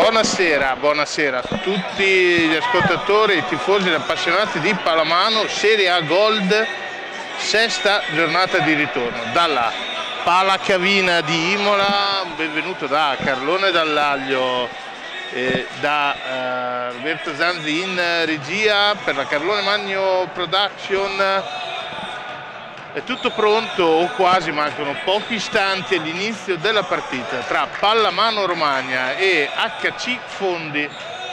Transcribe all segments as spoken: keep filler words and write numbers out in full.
Buonasera, buonasera a tutti gli ascoltatori, i tifosi e gli appassionati di pallamano, Serie A Gold, sesta giornata di ritorno dalla Palacavina di Imola. Benvenuto da Carlone Dall'Aglio e da uh, Roberto Zanzi in regia per la Carlone Magno Production. È tutto pronto o quasi, mancano pochi istanti all'inizio della partita tra Pallamano Romagna e H C Fondi. I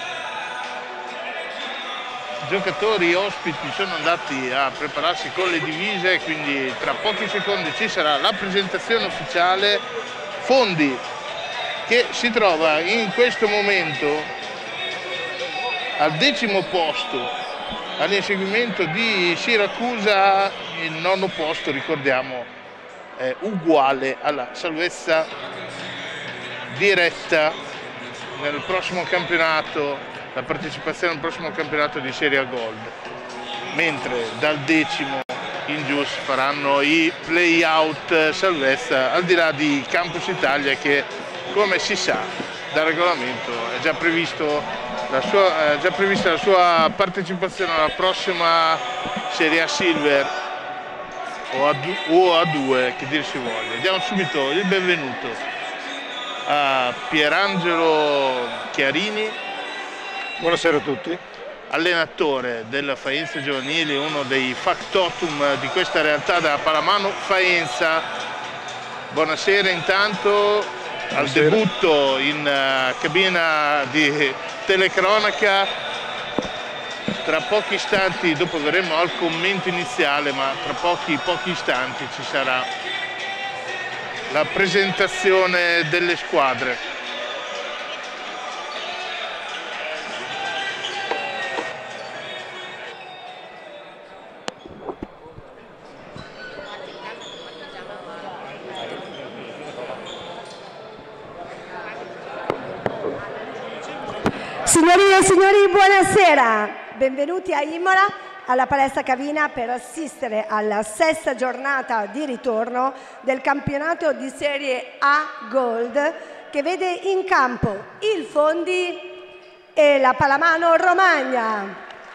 giocatori ospiti sono andati a prepararsi con le divise, quindi tra pochi secondi ci sarà la presentazione ufficiale. Fondi che si trova in questo momento al decimo posto all'inseguimento di Siracusa, il nono posto, ricordiamo, è uguale alla salvezza diretta nel prossimo campionato, la partecipazione al prossimo campionato di Serie A Gold, mentre dal decimo in giù faranno i play-out salvezza, al di là di Campus Italia che, come si sa dal regolamento, è già previsto La sua, eh, già prevista la sua partecipazione alla prossima Serie A Silver o A, o A due, che dir si voglia. Diamo subito il benvenuto a Pierangelo Chiarini. Buonasera a tutti. Allenatore della Faenza Giovanili, uno dei factotum di questa realtà da pallamano Faenza. Buonasera intanto. Al debutto in uh, cabina di telecronaca. Tra pochi istanti, dopo verremo al commento iniziale, ma tra pochi, pochi istanti ci sarà la presentazione delle squadre. Signorine e signori, buonasera. Benvenuti a Imola, alla palestra Cavina, per assistere alla sesta giornata di ritorno del campionato di Serie A Gold, che vede in campo il Fondi e la Pallamano Romagna.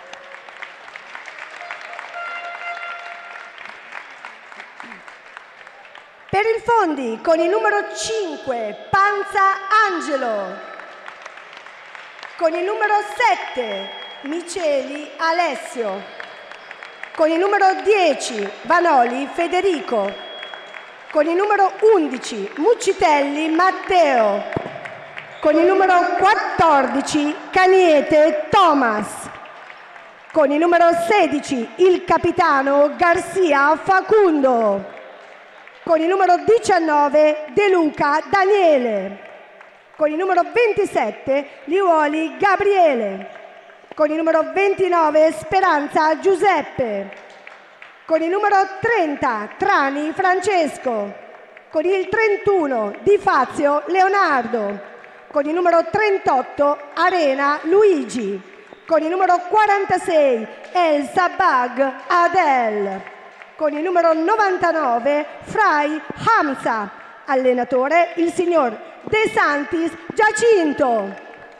Per il Fondi, con il numero cinque, Panza Angelo. Con il numero sette, Miceli Alessio. Con il numero dieci, Vanoli Federico. Con il numero undici, Muccitelli Matteo. Con il numero quattordici, Caniete Thomas. Con il numero sedici, il capitano Garcia Facundo. Con il numero diciannove, De Luca Daniele. Con il numero ventisette, Liuoli Gabriele. Con il numero ventinove, Speranza Giuseppe. Con il numero trenta, Trani Francesco. Con il trentuno, Di Fazio Leonardo. Con il numero trentotto, Arena Luigi. Con il numero quarantasei, El Sabag Adel. Con il numero novantanove, Frai Hamza. Allenatore il signor De Santis Giacinto.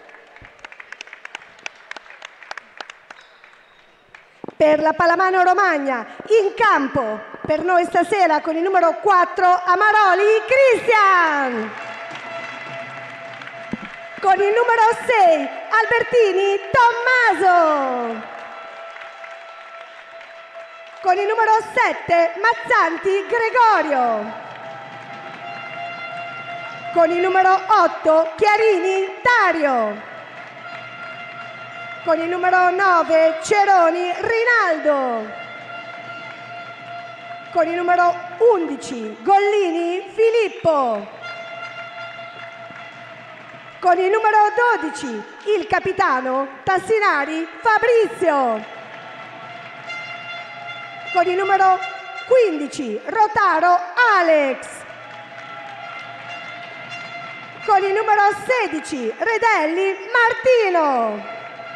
Per la Pallamano Romagna, in campo per noi stasera con il numero quattro, Amaroli Cristian. Con il numero sei, Albertini Tommaso. Con il numero sette, Mazzanti Gregorio. Con il numero otto, Chiarini Dario. Con il numero nove, Ceroni Rinaldo. Con il numero undici, Gollini Filippo. Con il numero dodici, il capitano Tassinari Fabrizio. Con il numero quindici, Rotaro Alex. Con il numero sedici, Redelli Martino.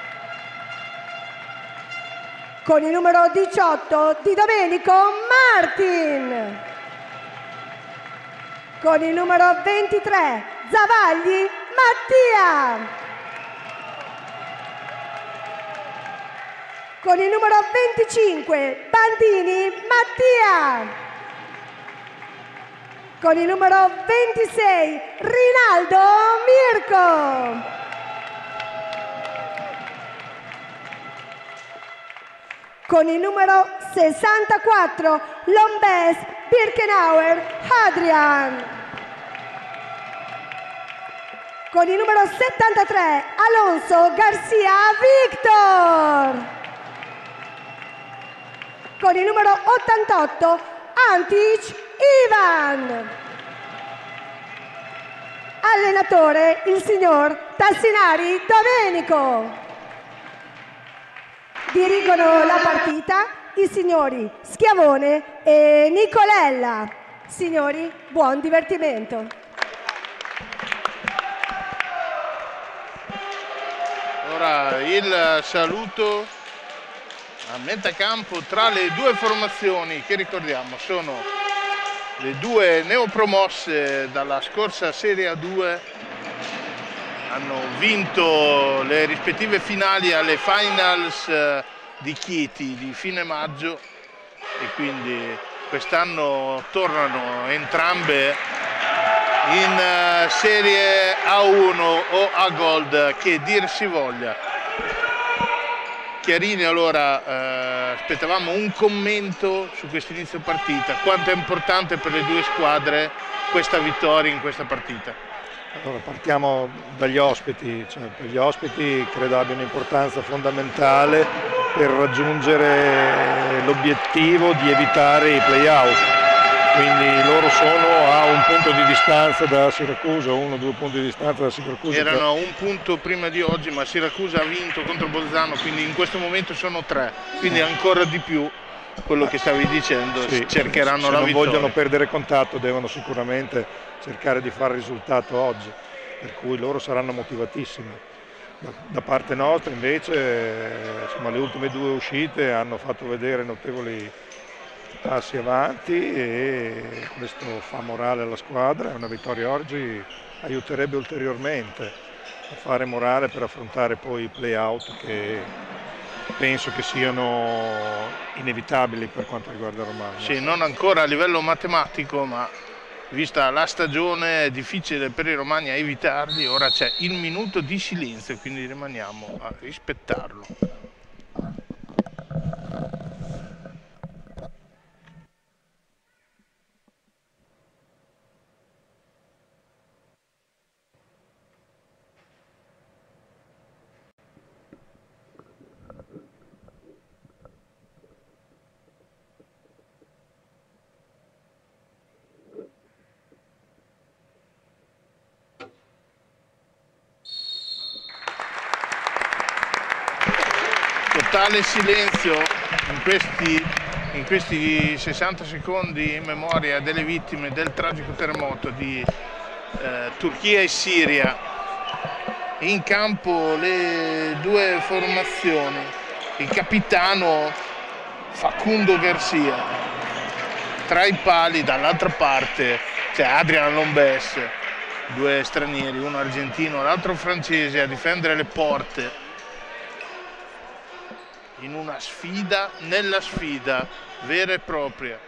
Con il numero diciotto, Di Domenico Martin. Con il numero ventitré, Zavagli Mattia. con il numero venticinque Bandini Mattia, con il numero ventisei Rinaldo Mirko, con il numero sessantaquattro Lombes Birkenauer Adrian, con il numero settantatré Alonso Garcia Victor, con il numero ottantotto Antic Ivan, allenatore il signor Tassinari Domenico. Dirigono la partita i signori Schiavone e Nicolella. Signori, buon divertimento. Ora il saluto a metà campo tra le due formazioni che ricordiamo sono le due neopromosse dalla scorsa Serie A due, hanno vinto le rispettive finali alle finals di Chieti di fine maggio e quindi quest'anno tornano entrambe in Serie A uno o A Gold, che dir si voglia. Chiarini, allora eh, aspettavamo un commento su questo inizio partita, quanto è importante per le due squadre questa vittoria in questa partita? Allora, partiamo dagli ospiti, cioè, per gli ospiti credo abbia un'importanza fondamentale per raggiungere l'obiettivo di evitare i play-out. Quindi loro sono a un punto di distanza da Siracusa, uno o due punti di distanza da Siracusa. Erano a un punto prima di oggi, ma Siracusa ha vinto contro Bolzano, quindi in questo momento sono tre, quindi ancora di più quello che stavi dicendo, sì, cercheranno la vittoria. Se non vogliono perdere contatto devono sicuramente cercare di fare risultato oggi, per cui loro saranno motivatissimi. Da, da parte nostra invece insomma, le ultime due uscite hanno fatto vedere notevoli passi avanti e questo fa morale alla squadra. Una vittoria oggi aiuterebbe ulteriormente a fare morale per affrontare poi i play-out, che penso che siano inevitabili per quanto riguarda Romagna. Sì, non ancora a livello matematico, ma vista la stagione è difficile per i romani a evitarli. Ora c'è il minuto di silenzio, quindi rimaniamo a rispettarlo. Totale silenzio in questi, in questi sessanta secondi in memoria delle vittime del tragico terremoto di eh, Turchia e Siria. In campo le due formazioni, il capitano Facundo Garcia, tra i pali dall'altra parte c'è Adrian Lombes, due stranieri, uno argentino, l'altro francese, a difendere le porte in una sfida nella sfida vera e propria.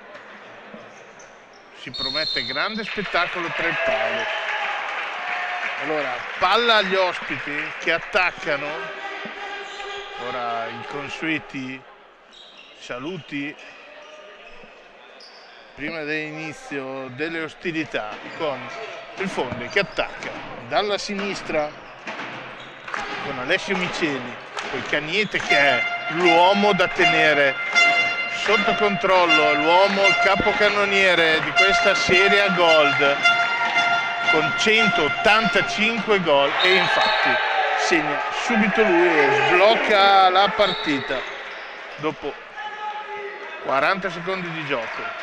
Si promette grande spettacolo tra i pali. Allora, palla agli ospiti che attaccano. Ora i consueti saluti prima dell'inizio delle ostilità, con il Fondi che attacca dalla sinistra con Alessio Miceli, poi Cagnete che è l'uomo da tenere sotto controllo, l'uomo, il capocannoniere di questa Serie A Gold con centottantacinque gol, e infatti segna subito lui e sblocca la partita dopo quaranta secondi di gioco.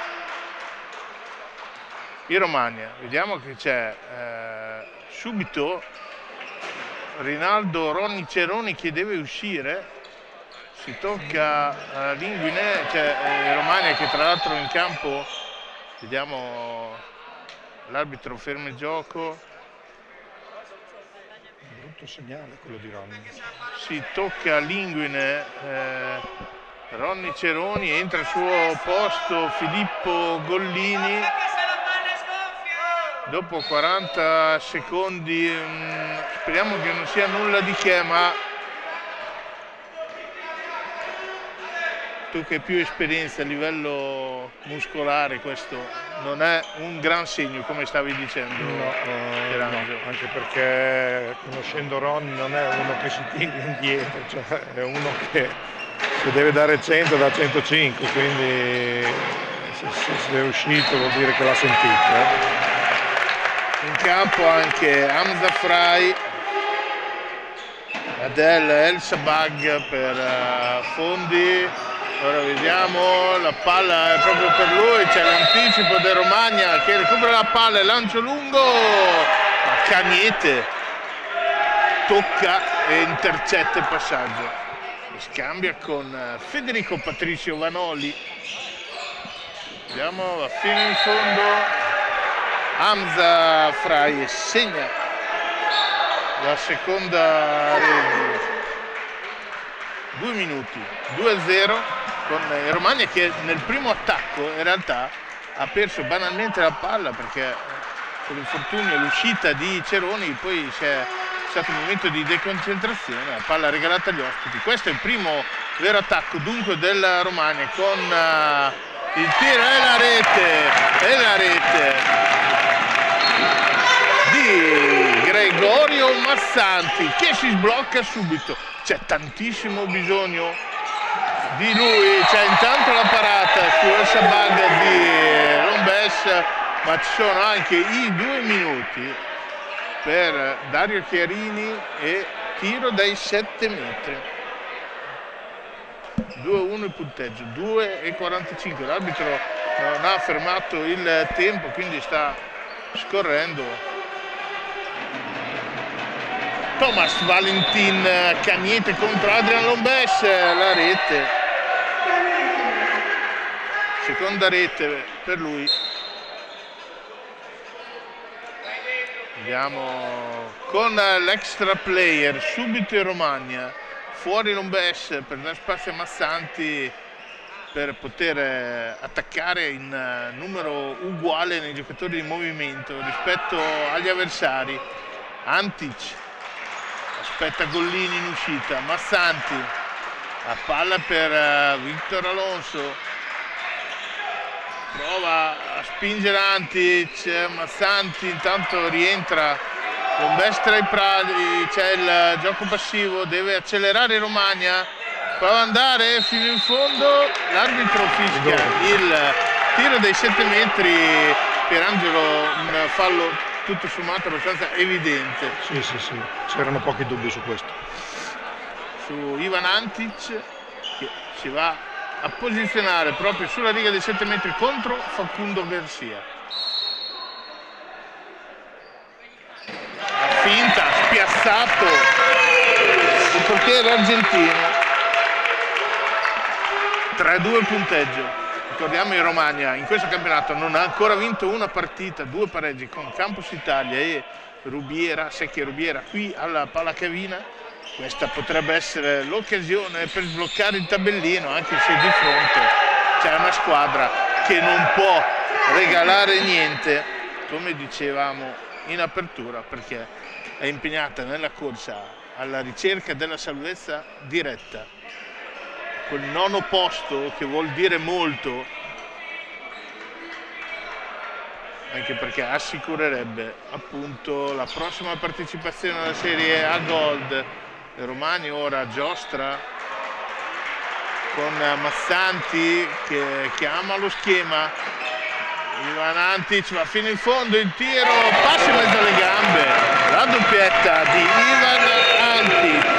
In Romagna vediamo che c'è eh, subito Rinaldo Ronny Ceroni che deve uscire, si tocca uh, Linguinè, cioè eh, Romagna che tra l'altro in campo, vediamo l'arbitro ferma il gioco, giusto segnale quello di Ronny. Si tocca Linguine, eh, Ronny Ceroni, entra al suo posto Filippo Gollini. Dopo quaranta secondi, mh, speriamo che non sia nulla di che, ma tu che hai più esperienza a livello muscolare, questo non è un gran segno, come stavi dicendo. No, eh, no, anche perché conoscendo Ronny non è uno che si tira indietro, cioè è uno che se deve dare cento da centocinque, quindi se, se, se è uscito vuol dire che l'ha sentito. Eh. In campo anche Hamza Fry, Adel El Sabag per uh, Fondi. Ora vediamo, la palla è proprio per lui, c'è l'anticipo del Romagna che recupera la palla e lancio lungo, ma Cagnete tocca e intercetta il passaggio. Scambia con Federico Patricio Vanoli. Vediamo, va fino in fondo Hamza Fry e segna la seconda rete. Due minuti, due a zero con il Romagna che nel primo attacco in realtà ha perso banalmente la palla perché per l'infortunio l'uscita di Ceroni poi c'è stato un momento di deconcentrazione, la palla regalata agli ospiti. Questo è il primo vero attacco dunque del Romagna con uh, il tiro e la rete e la rete di Gregorio Massanti che si sblocca subito. C'è tantissimo bisogno di lui, c'è intanto la parata su El Sabag di Lombes, ma ci sono anche i due minuti per Dario Chiarini e tiro dai sette metri. due a uno il punteggio, due e quarantacinque, l'arbitro non ha fermato il tempo, quindi sta scorrendo. Thomas Valentin Cagnete contro Adrian Lombes, la rete, seconda rete per lui. Andiamo con l'extra player, subito in Romagna, fuori Lombes per dare spazio a Massanti per poter attaccare in numero uguale nei giocatori di movimento rispetto agli avversari. Antic aspetta Gollini in uscita, Massanti, la palla per Victor Alonso, prova a spingere Antic, Massanti intanto rientra, Lombes tra i prati, c'è il gioco passivo, deve accelerare Romagna, prova ad andare fino in fondo, l'arbitro fischia il tiro dei sette metri per Angelo, un fallo tutto sommato abbastanza evidente. Sì, sì, sì, c'erano pochi dubbi su questo. Su Ivan Antic che si va a posizionare proprio sulla riga dei sette metri contro Facundo Garcia. La finta, spiazzato il portiere argentino. tre a due il punteggio. Ricordiamo il Romagna in questo campionato non ha ancora vinto una partita, due pareggi con Campus Italia e Rubiera, Secchia Rubiera qui alla Palacavina. Questa potrebbe essere l'occasione per sbloccare il tabellino, anche se di fronte c'è una squadra che non può regalare niente, come dicevamo in apertura, perché è impegnata nella corsa alla ricerca della salvezza diretta. Quel nono posto che vuol dire molto, anche perché assicurerebbe appunto la prossima partecipazione alla Serie A Gold. Il Romagna ora giostra con Massanti che chiama lo schema, Ivan Antic va fino in fondo, il tiro passa in mezzo alle gambe, la doppietta di Ivan Antic.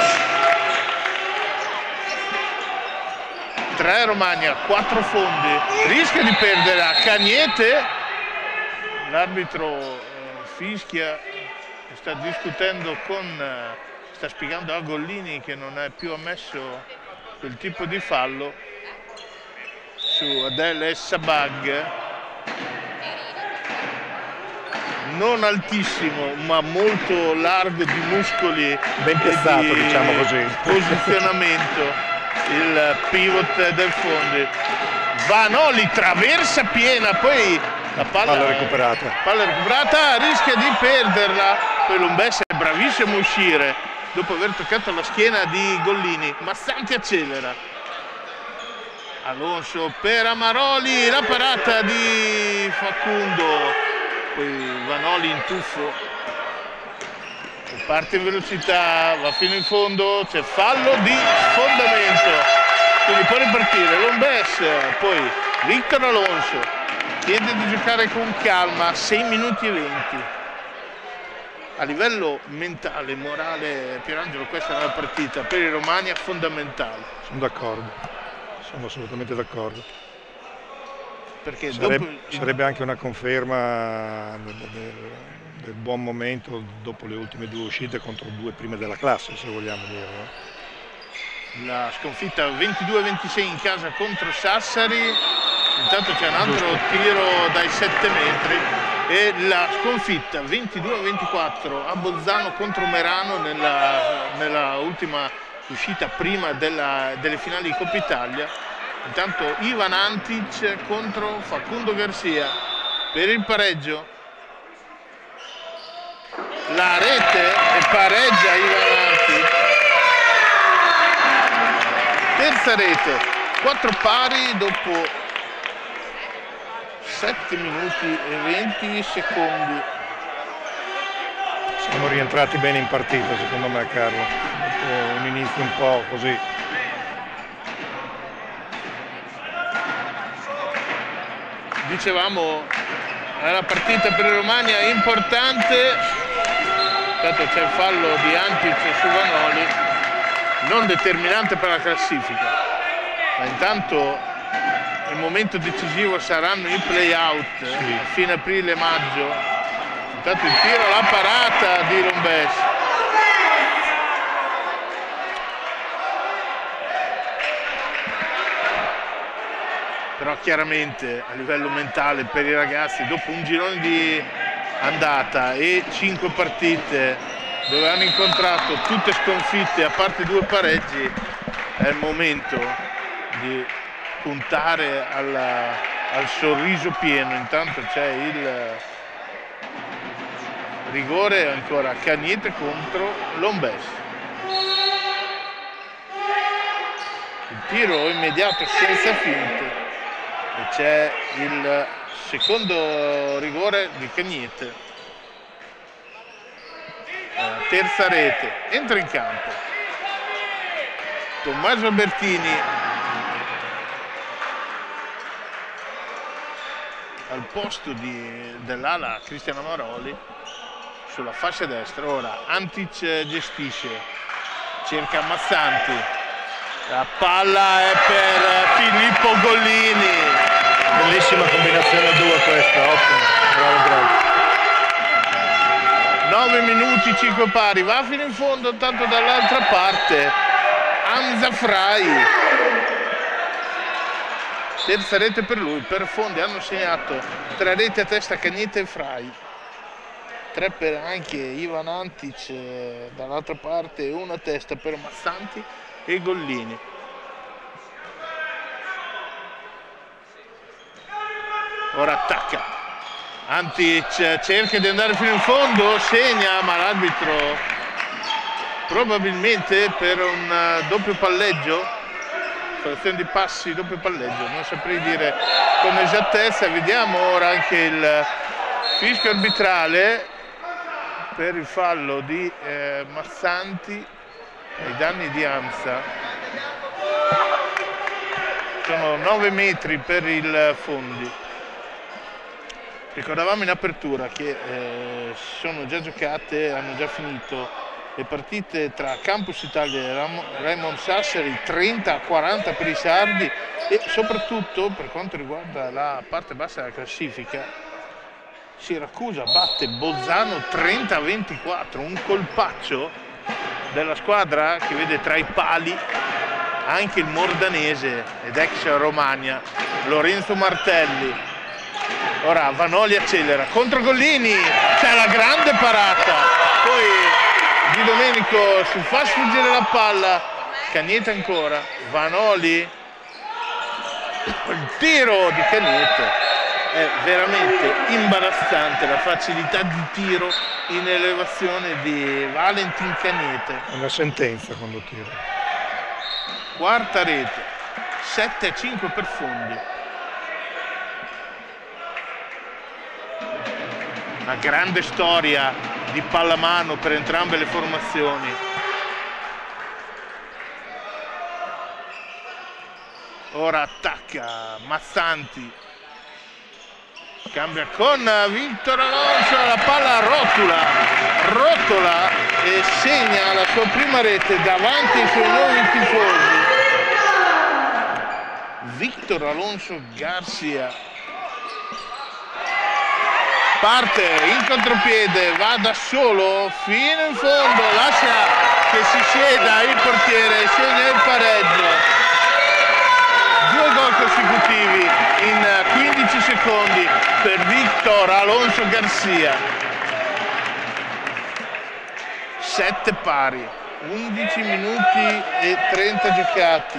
tre Romagna, quattro Fondi, rischia di perdere a Cagnete, l'arbitro eh, fischia, sta discutendo con, eh, sta spiegando a Gollini che non è più ammesso quel tipo di fallo su Adel El Sabag. non altissimo ma molto largo di muscoli, ben piazzato, e di diciamo così, posizionamento, il pivot del Fondi. Vanoli traversa piena, poi la palla, palla recuperata palla recuperata, rischia di perderla, poi Lombès è bravissimo a uscire dopo aver toccato la schiena di Gollini. Massanti accelera, Alonso per Amaroli, la parata di Facundo, poi Vanoli in tuffo, parte in velocità, va fino in fondo, c'è fallo di sfondamento, quindi può ripartire Lombès. Poi Victor Alonso chiede di giocare con calma, sei minuti e venti. A livello mentale, morale, Pierangelo, questa è una partita per i romani è fondamentale. Sono d'accordo, sono assolutamente d'accordo. Perché sarebbe, dopo... sarebbe anche una conferma del, del, del buon momento dopo le ultime due uscite contro due prime della classe, se vogliamo dire. No? La sconfitta ventidue a ventisei in casa contro Sassari, intanto c'è un altro tiro dai sette metri, e la sconfitta ventidue a ventiquattro a Bolzano contro Merano nella, nella ultima uscita prima della, delle finali di Coppa Italia. Intanto Ivan Antic contro Facundo Garcia per il pareggio, la rete e pareggia Ivan Antic, terza rete, quattro pari dopo sette minuti e venti secondi. Siamo rientrati bene in partita secondo me, Carlo, dopo un inizio un po' così. Dicevamo, è una partita per il Romagna importante, intanto c'è il fallo di Antic su Vanoli, non determinante per la classifica, ma intanto il momento decisivo saranno i play-out, sì, a fine aprile maggio. Intanto il tiro, la parata di Lombès. Però chiaramente a livello mentale per i ragazzi, dopo un girone di andata e cinque partite dove hanno incontrato tutte sconfitte a parte due pareggi, è il momento di puntare alla, al sorriso pieno. Intanto c'è il rigore ancora Cagnete contro Lombès. Il tiro immediato senza finte. E c'è il secondo rigore di Cagnete, eh, terza rete, entra in campo Tommaso Albertini al posto dell'ala Cristiano Amaroli sulla fascia destra. Ora Antic gestisce, cerca Massanti, la palla è per Filippo Gollini. Bellissima combinazione a due questa, ottimo, bravo, bravo. nove minuti, cinque pari, va fino in fondo, tanto dall'altra parte Hamza Frai. Terza rete per lui, per Fondi hanno segnato tre reti a testa Cagnete e Frai. Tre per anche Ivan Antic eh, dall'altra parte, e una a testa per Massanti e Gollini. Ora attacca Antic, cerca di andare fino in fondo, segna, ma l'arbitro probabilmente per un doppio palleggio, frazione di passi, doppio palleggio, non saprei dire con esattezza. Vediamo ora anche il fischio arbitrale per il fallo di eh, Massanti ai danni di Hamza. Sono nove metri per il Fondi. Ricordavamo in apertura che eh, sono già giocate, hanno già finito le partite tra Campus Italia e Raimond Sassari, trenta a quaranta per i sardi, e soprattutto per quanto riguarda la parte bassa della classifica Siracusa batte Bolzano trenta a ventiquattro, un colpaccio della squadra che vede tra i pali anche il mordanese ed ex Romagna Lorenzo Martelli. Ora Vanoli accelera contro Gollini, c'è la grande parata, poi Di Domenico si fa sfuggire la palla, Cagnete ancora, Vanoli, il tiro di Cagnete. È veramente imbarazzante la facilità di tiro in elevazione di Valentin Cagnete. È una sentenza quando tira. Quarta rete, sette a cinque per Fondi. Una grande storia di pallamano per entrambe le formazioni. Ora attacca Mazzanti. Cambia con Victor Alonso, la palla rotola, rotola e segna la sua prima rete davanti ai suoi nuovi tifosi. Victor Alonso Garcia. Parte in contropiede, va da solo fino in fondo, lascia che si sieda il portiere, segna il pareggio. Due gol consecutivi in quindici secondi per Victor Alonso Garcia. sette pari, undici minuti e trenta giocati.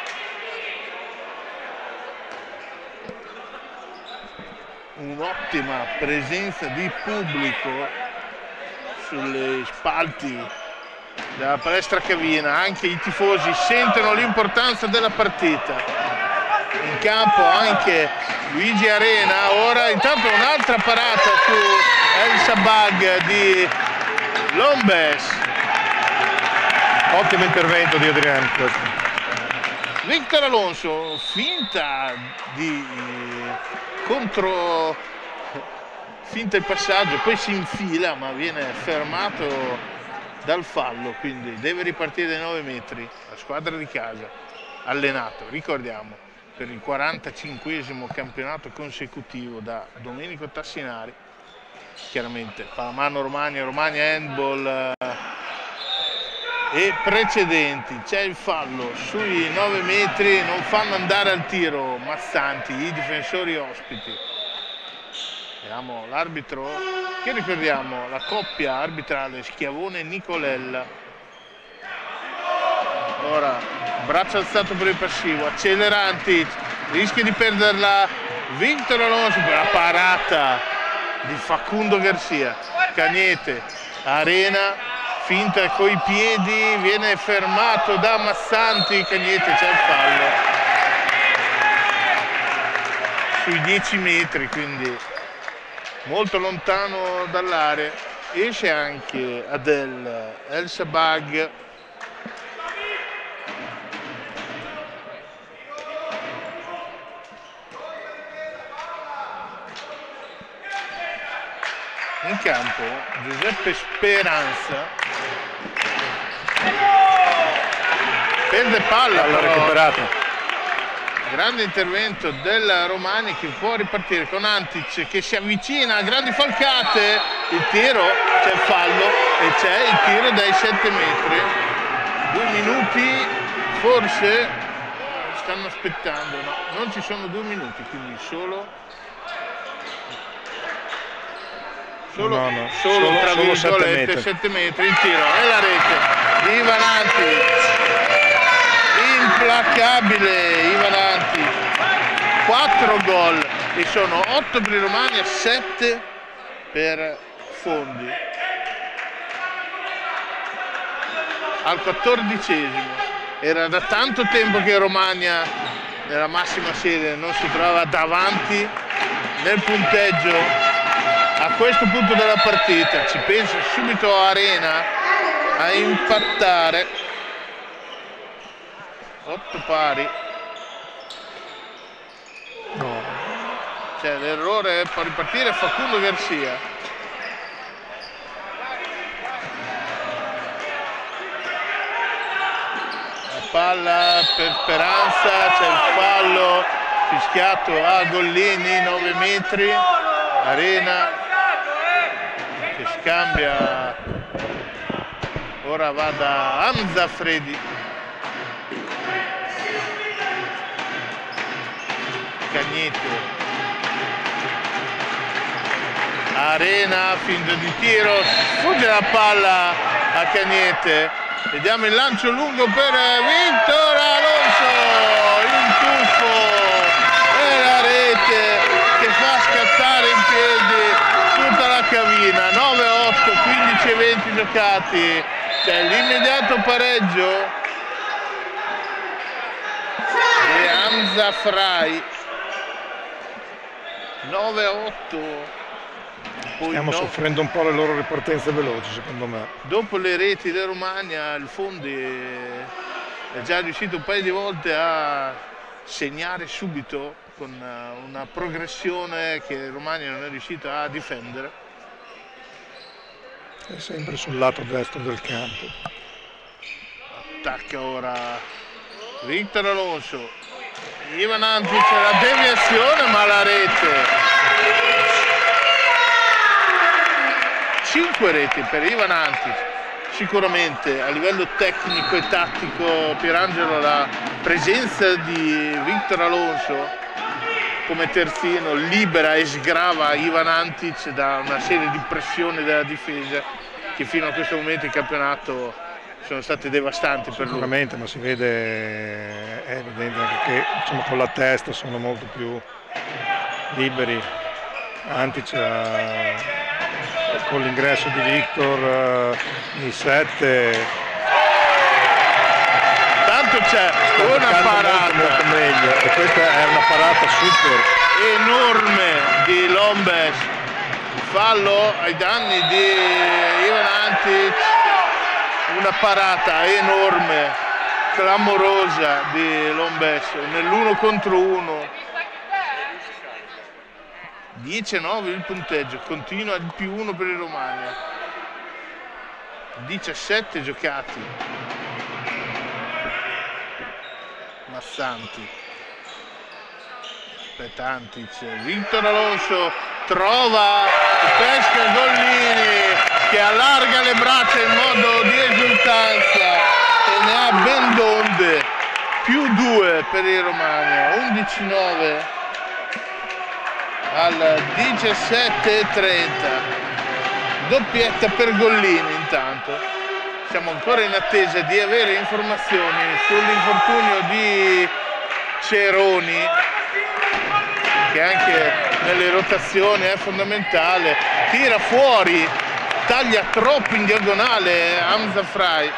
Un'ottima presenza di pubblico sulle spalti della palestra Cavina, anche i tifosi sentono l'importanza della partita. In campo anche Luigi Arena, ora intanto un'altra parata su El Sabag di Lombes. Ottimo intervento di Adriani questo. Victor Alonso, finta di contro, finta il passaggio, poi si infila ma viene fermato dal fallo, quindi deve ripartire dai nove metri. La squadra di casa, allenato, ricordiamo, per il quarantacinquesimo campionato consecutivo da Domenico Tassinari, chiaramente pallamano Romagna, Romagna Handball e precedenti. C'è il fallo sui nove metri, non fanno andare al tiro Mazzanti, i difensori ospiti. Vediamo l'arbitro, che ricordiamo la coppia arbitrale Schiavone-Nicolella. Ora braccio alzato per il passivo, acceleranti, rischia di perderla Victor Alonso per la parata di Facundo Garcia. Cagnete, Arena, finta coi piedi, viene fermato da Mazzanti, Cagnete, c'è il fallo sui dieci metri, quindi molto lontano dall'area. Esce anche Adel El Sabag. In campo Giuseppe Speranza, perde palla, l'ha recuperata. Grande intervento del Romani che può ripartire con Antic che si avvicina a grandi falcate, il tiro, c'è il fallo e c'è il tiro dai sette metri. Due minuti forse stanno aspettando, no, non ci sono due minuti, quindi solo Solo, no, no. solo, solo tra solo virgolette sette metri, il tiro e la rete di Ivan Antic, implacabile Ivan Antic, quattro gol e sono otto per i Romani e sette per Fondi. Al quattordicesimo, era da tanto tempo che Romagna nella massima serie non si trovava davanti nel punteggio. A questo punto della partita ci pensa subito Arena a impattare. Otto pari. No. C'è l'errore per ripartire Facundo Garcia. La palla per Speranza, c'è il fallo fischiato a Gollini, nove metri. Arena che scambia, ora va da Hamza Fredi. Cagnete Arena, finta di tiro, sfugge la palla a Cagnete. Vediamo il lancio lungo per Victor Alonso, il tuffo e la rete che fa scattare in piedi tutta la cabina. nove otto, quindici e venti giocati, c'è l'immediato pareggio di Hamza Fry. nove otto. Stiamo no, soffrendo un po' le loro ripartenze veloci, secondo me. Dopo le reti della Romagna, il Fondi è già riuscito un paio di volte a segnare subito con una progressione che Romagna non è riuscita a difendere. È sempre sul lato destro del campo. Attacca ora Victor Alonso. Ivan Antic, la deviazione, ma la rete. Cinque reti per Ivan Antic. Sicuramente a livello tecnico e tattico, Pierangelo, la presenza di Victor Alonso come terzino libera e sgrava Ivan Antic da una serie di pressioni della difesa che fino a questo momento in campionato sono state devastanti per lui. Sicuramente, ma si vede, è evidente anche che insomma, con la testa sono molto più liberi. Antic ha, con l'ingresso di Victor uh, in sette, tanto c'è una parata molto, molto meglio, e questa è una parata super enorme di Lombes, fallo ai danni di Ivan Antic, una parata enorme, clamorosa di Lombes nell'uno contro uno. dieci a nove il punteggio, continua il più uno per il Romagna. diciassette giocati. Massanti. Petantic. Victor Alonso trova, pesca Gollini che allarga le braccia in modo di esultanza e ne ha ben donde. Più due per il Romagna. undici a nove. Al diciassette e trenta, doppietta per Gollini. Intanto siamo ancora in attesa di avere informazioni sull'infortunio di Ceroni, che anche nelle rotazioni è fondamentale. Tira fuori, taglia troppo in diagonale Hamza Fry,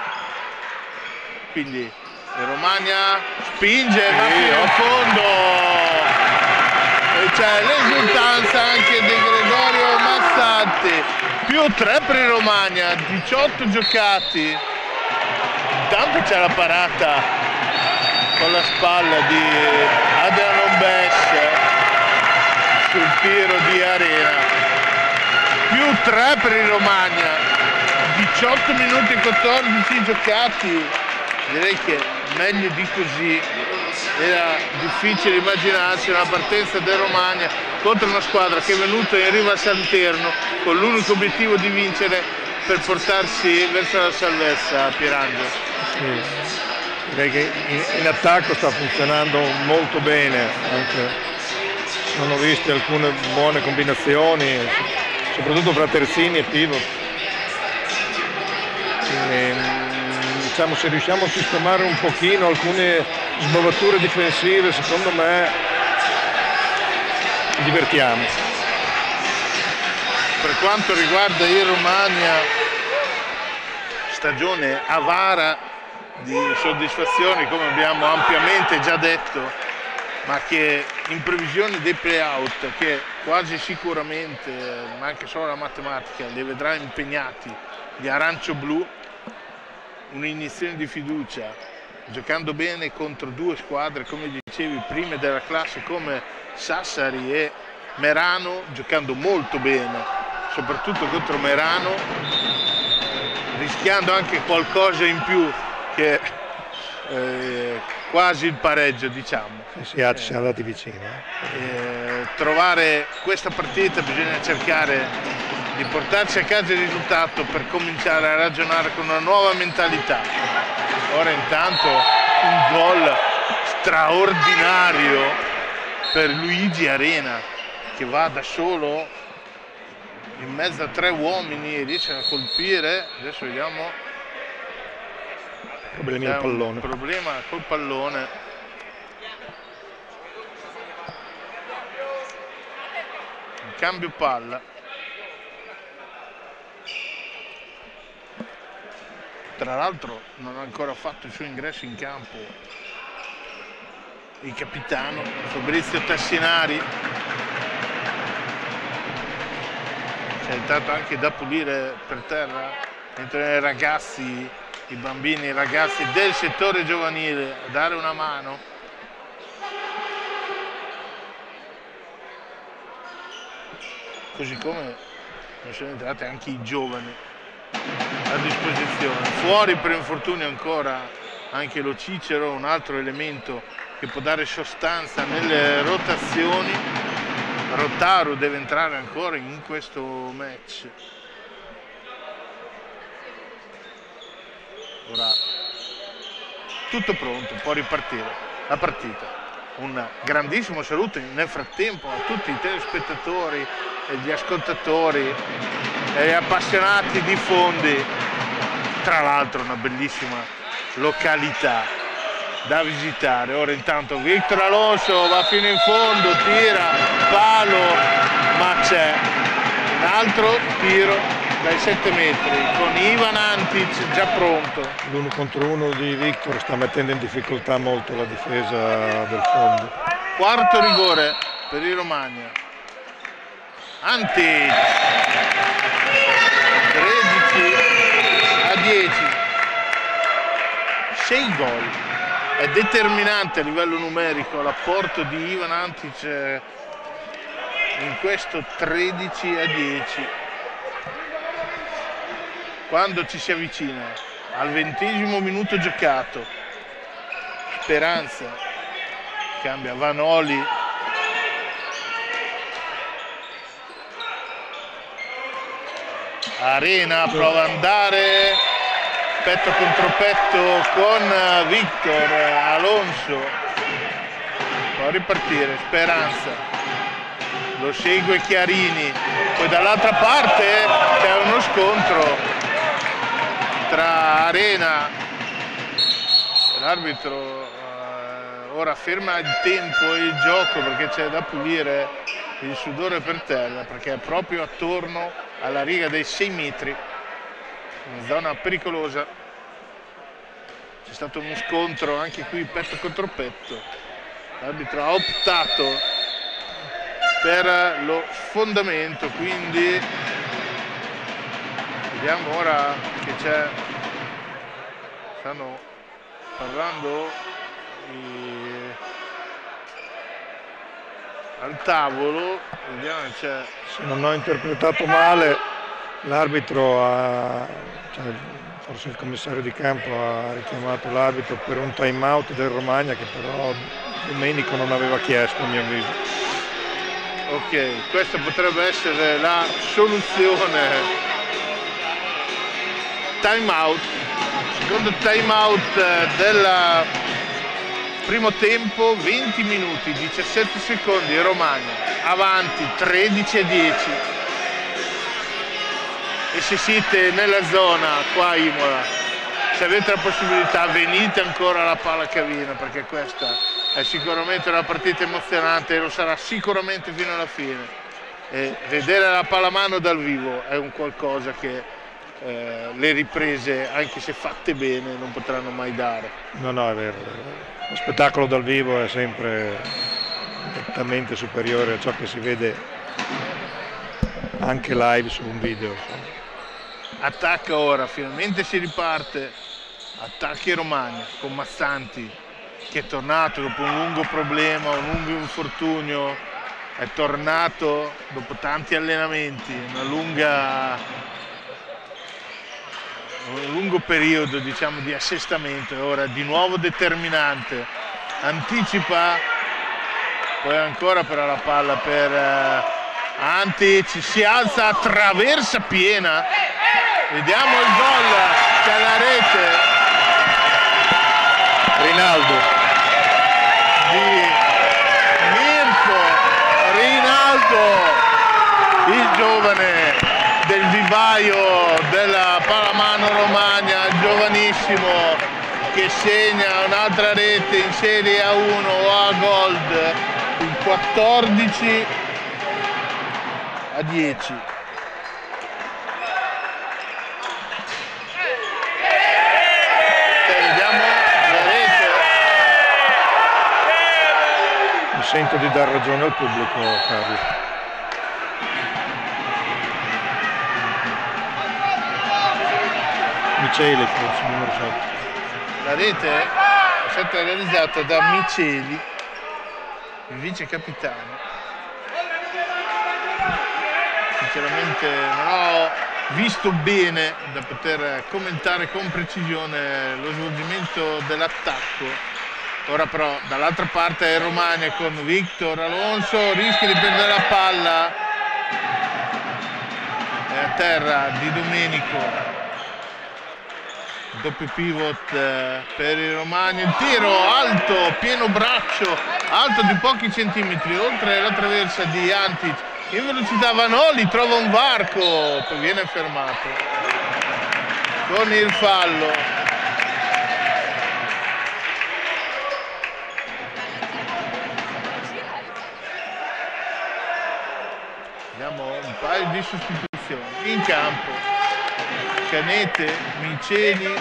quindi il Romagna spinge, va fino in fondo. C'è l'esultanza anche di Gregorio Massanti. Più tre per il Romagna, diciotto giocati. Intanto c'è la parata con la spalla di Adrian Lombes sul tiro di Arena. Più tre per il Romagna, diciotto minuti e quattordici giocati. Direi che meglio di così era difficile immaginarsi una partenza del Romagna contro una squadra che è venuta in riva al Santerno con l'unico obiettivo di vincere per portarsi verso la salvezza. Pierangelo. Sì, direi che in, in attacco sta funzionando molto bene, anche non ho visto alcune buone combinazioni, soprattutto fra terzini e pivot. E, diciamo, se riusciamo a sistemare un pochino alcune sbavature difensive, secondo me ci divertiamo. Per quanto riguarda il Romagna, stagione avara di soddisfazioni, come abbiamo ampiamente già detto, ma che in previsione dei play-out, che quasi sicuramente, ma anche solo la matematica, li vedrà impegnati gli arancio-blu, un'iniezione di fiducia, giocando bene contro due squadre, come dicevi, prime della classe come Sassari e Merano, giocando molto bene, soprattutto contro Merano, rischiando anche qualcosa in più che eh, quasi il pareggio, diciamo. Sì, sì, ci siamo andati vicini. Eh. Eh, trovare questa partita bisogna cercare di portarci a casa il risultato per cominciare a ragionare con una nuova mentalità. Ora intanto un gol straordinario per Luigi Arena, che va da solo in mezzo a tre uomini, riesce a colpire. Adesso vediamo, problemi al pallone. Un problema col pallone. Un cambio palla. Tra l'altro non ha ancora fatto il suo ingresso in campo il capitano Fabrizio Tassinari. C'è intanto anche da pulire per terra, mentre i ragazzi, i bambini, i ragazzi del settore giovanile a dare una mano. Così come non sono entrati anche i giovani a disposizione. Fuori per infortunio ancora anche lo Cicero, un altro elemento che può dare sostanza nelle rotazioni. Rotaru deve entrare ancora in questo match. Ora tutto pronto, può ripartire la partita. Un grandissimo saluto nel frattempo a tutti i telespettatori e gli ascoltatori e gli appassionati di Fondi. Tra l'altro una bellissima località da visitare. Ora intanto Victor Alonso va fino in fondo, tira, palo, ma c'è un altro tiro dai sette metri con Ivan Antic già pronto. L'uno contro uno di Victor sta mettendo in difficoltà molto la difesa del Fondi. Quarto rigore per i Romagna. Antic, tredici a dieci, sei gol. È determinante a livello numerico l'apporto di Ivan Antic in questo tredici a dieci. Quando ci si avvicina al ventesimo minuto giocato, Speranza cambia Vanoli, Arena prova ad andare petto contro petto con Victor Alonso, può ripartire Speranza, lo segue Chiarini, poi dall'altra parte c'è uno scontro tra Arena, l'arbitro eh, ora ferma il tempo e il gioco perché c'è da pulire il sudore per terra, perché è proprio attorno alla riga dei sei metri, una zona pericolosa. C'è stato uno scontro anche qui petto contro petto, l'arbitro ha optato per lo sfondamento, quindi vediamo ora che c'è, stanno parlando i... al tavolo, vediamo che c'è. Se non ho interpretato male, l'arbitro ha, cioè, forse il commissario di campo ha richiamato l'arbitro per un time out del Romagna che però Domenico non aveva chiesto, a mio avviso. Ok, questa potrebbe essere la soluzione. Time out, secondo time out del primo tempo, venti minuti, diciassette secondi, Romagna avanti tredici a dieci. E se siete nella zona qua a Imola, se avete la possibilità, venite ancora alla Pala Cavina, perché questa è sicuramente una partita emozionante e lo sarà sicuramente fino alla fine. E vedere la pallamano dal vivo è un qualcosa che eh, le riprese, anche se fatte bene, non potranno mai dare. No, no, è vero. Lo spettacolo dal vivo è sempre nettamente superiore a ciò che si vede anche live su un video. Attacca ora, finalmente si riparte, attacchi Romagna con Mazzanti che è tornato dopo un lungo problema, un lungo infortunio, è tornato dopo tanti allenamenti, una lunga, un lungo periodo, diciamo, di assestamento, e ora di nuovo determinante, anticipa, poi ancora però la palla per uh, Antic, si alza, attraversa piena, vediamo il gol, c'è la rete, Rinaldo di Mirko Rinaldo, il giovane Baio della pallamano Romagna, giovanissimo, che segna un'altra rete in Serie A uno o A Gold, il quattordici a dieci. Vediamo la rete. Mi sento di dar ragione al pubblico, Carlo. Miceli, forse, numero sette. La rete è stata realizzata da Miceli, il vice capitano. Sinceramente non ho visto bene da poter commentare con precisione lo svolgimento dell'attacco. Ora però dall'altra parte è Romagna con Victor Alonso, rischia di perdere la palla. È a terra Di Domenico. Doppio pivot per il Romagna, il tiro alto, pieno braccio, alto di pochi centimetri, oltre la traversa di Antic, in velocità Vanoli trova un varco, poi viene fermato con il fallo. Abbiamo un paio di sostituzioni in campo. Canete, Miceli,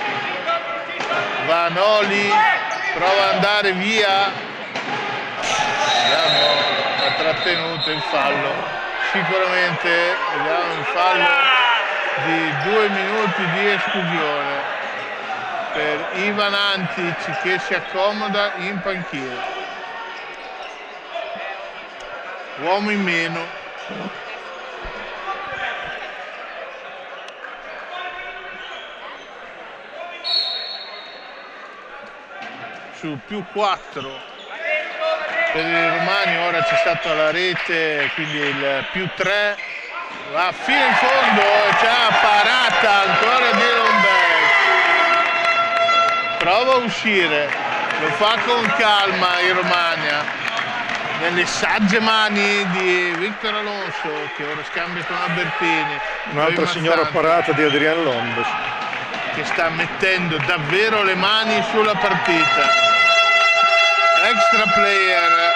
Vanoli, prova ad andare via, vediamo, ha trattenuto il fallo, sicuramente vediamo il fallo di due minuti di esclusione per Ivan Antic che si accomoda in panchina, uomo in meno. Su più quattro per il Romagna, ora c'è stata la rete, quindi il più tre, va fino in fondo, c'è la parata ancora di Lomberg, prova a uscire, lo fa con calma il Romagna, nelle sagge mani di Victor Alonso che ora scambia con Albertini. Un'altra signora parata di Adrian Lombes, che sta mettendo davvero le mani sulla partita. Extra player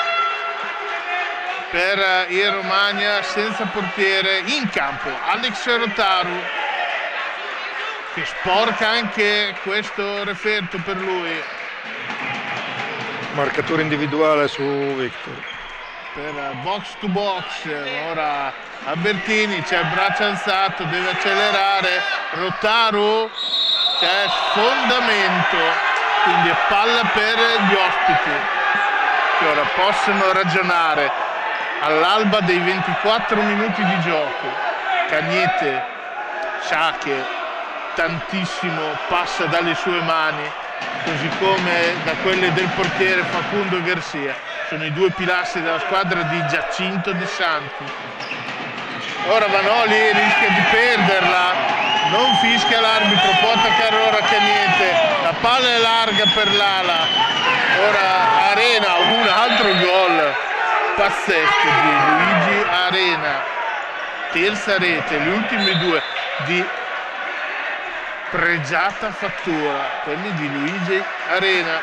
per il Romagna senza portiere in campo. Alex Rotaru che sporca anche questo referto per lui. Marcatore individuale su Victor. Per box to box, ora Albertini, c'è il braccio alzato, deve accelerare. Rotaru, c'è sfondamento. Quindi è palla per gli ospiti che ora possono ragionare all'alba dei ventiquattro minuti di gioco. Cagnete sa che tantissimo passa dalle sue mani, così come da quelle del portiere Facundo Garcia. Sono i due pilastri della squadra di Giacinto De Santi. Ora Vanoli rischia di perderla. Non fischia l'arbitro, può attaccare ora Cagnete, la palla è larga per l'ala, ora Arena, un altro gol pazzesco di Luigi Arena, terza rete, gli ultimi due di pregiata fattura, quelli di Luigi Arena.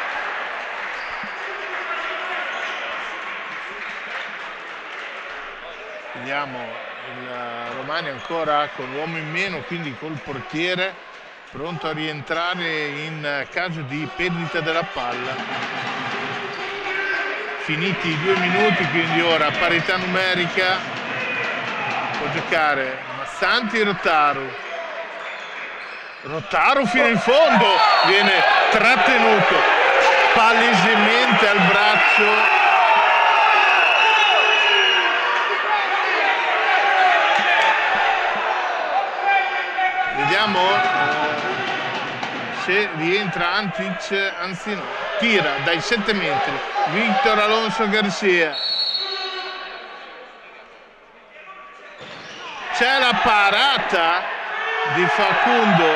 Vediamo il Romagna ancora con l'uomo in meno, quindi col portiere pronto a rientrare in caso di perdita della palla. Finiti i due minuti, quindi ora parità numerica, può giocare Massanti e Rotaru. Rotaru fino in fondo, viene trattenuto palesemente al braccio. Vediamo eh, se rientra Antic, anzi no, tira dai sette metri, Victor Alonso Garcia. C'è la parata di Facundo,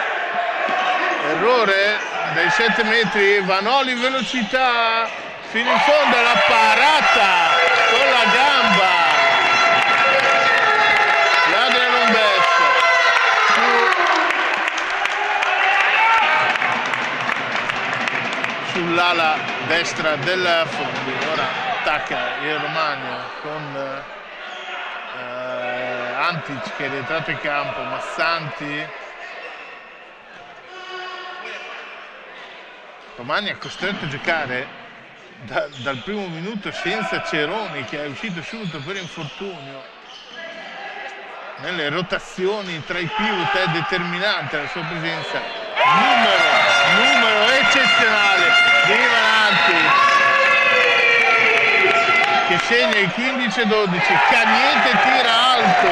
errore dai sette metri, Vanoli in velocità, fino in fondo la parata con la gamba. Adrian Lombes destra del Fondi. Ora attacca il Romagna con eh, Antic che è rientrato in campo, Massanti. Romagna è costretto a giocare da, dal primo minuto senza Ceroni, che è uscito subito per infortunio. Nelle rotazioni tra i pivot è determinante la sua presenza. Numero, numero eccezionale di Ivan Antic, che segna il quindici a dodici. Cagnete tira alto.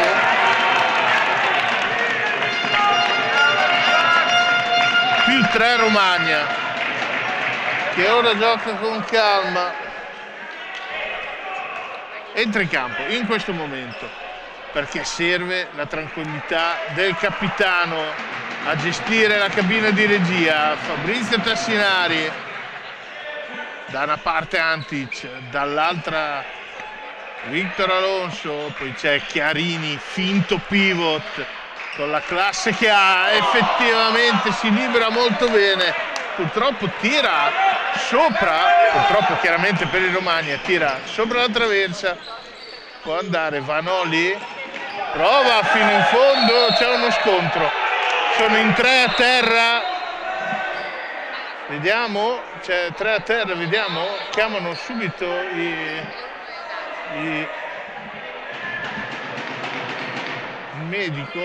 Più tre Romagna, che ora gioca con calma. Entra in campo in questo momento perché serve la tranquillità del capitano a gestire la cabina di regia. Fabrizio Tassinari, da una parte Antic, dall'altra Victor Alonso, poi c'è Chiarini, finto pivot, con la classe che ha, effettivamente si libera molto bene. Purtroppo tira sopra, purtroppo chiaramente per il Romagna, tira sopra la traversa. Può andare Vanoli, prova fino in fondo, c'è uno scontro, sono in tre a terra, vediamo, c'è tre a terra, vediamo, chiamano subito i, i, il medico,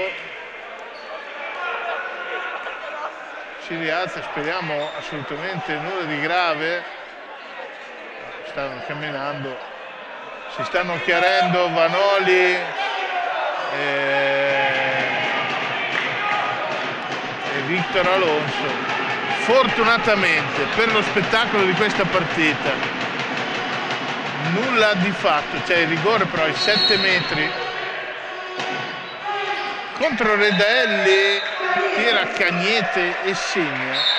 si rialza, speriamo assolutamente nulla di grave. Stanno camminando, si stanno chiarendo Vanoli e, e Victor Alonso. Fortunatamente per lo spettacolo di questa partita nulla di fatto, c'è il rigore però ai sette metri contro Redaelli, tira Cagnete e segna.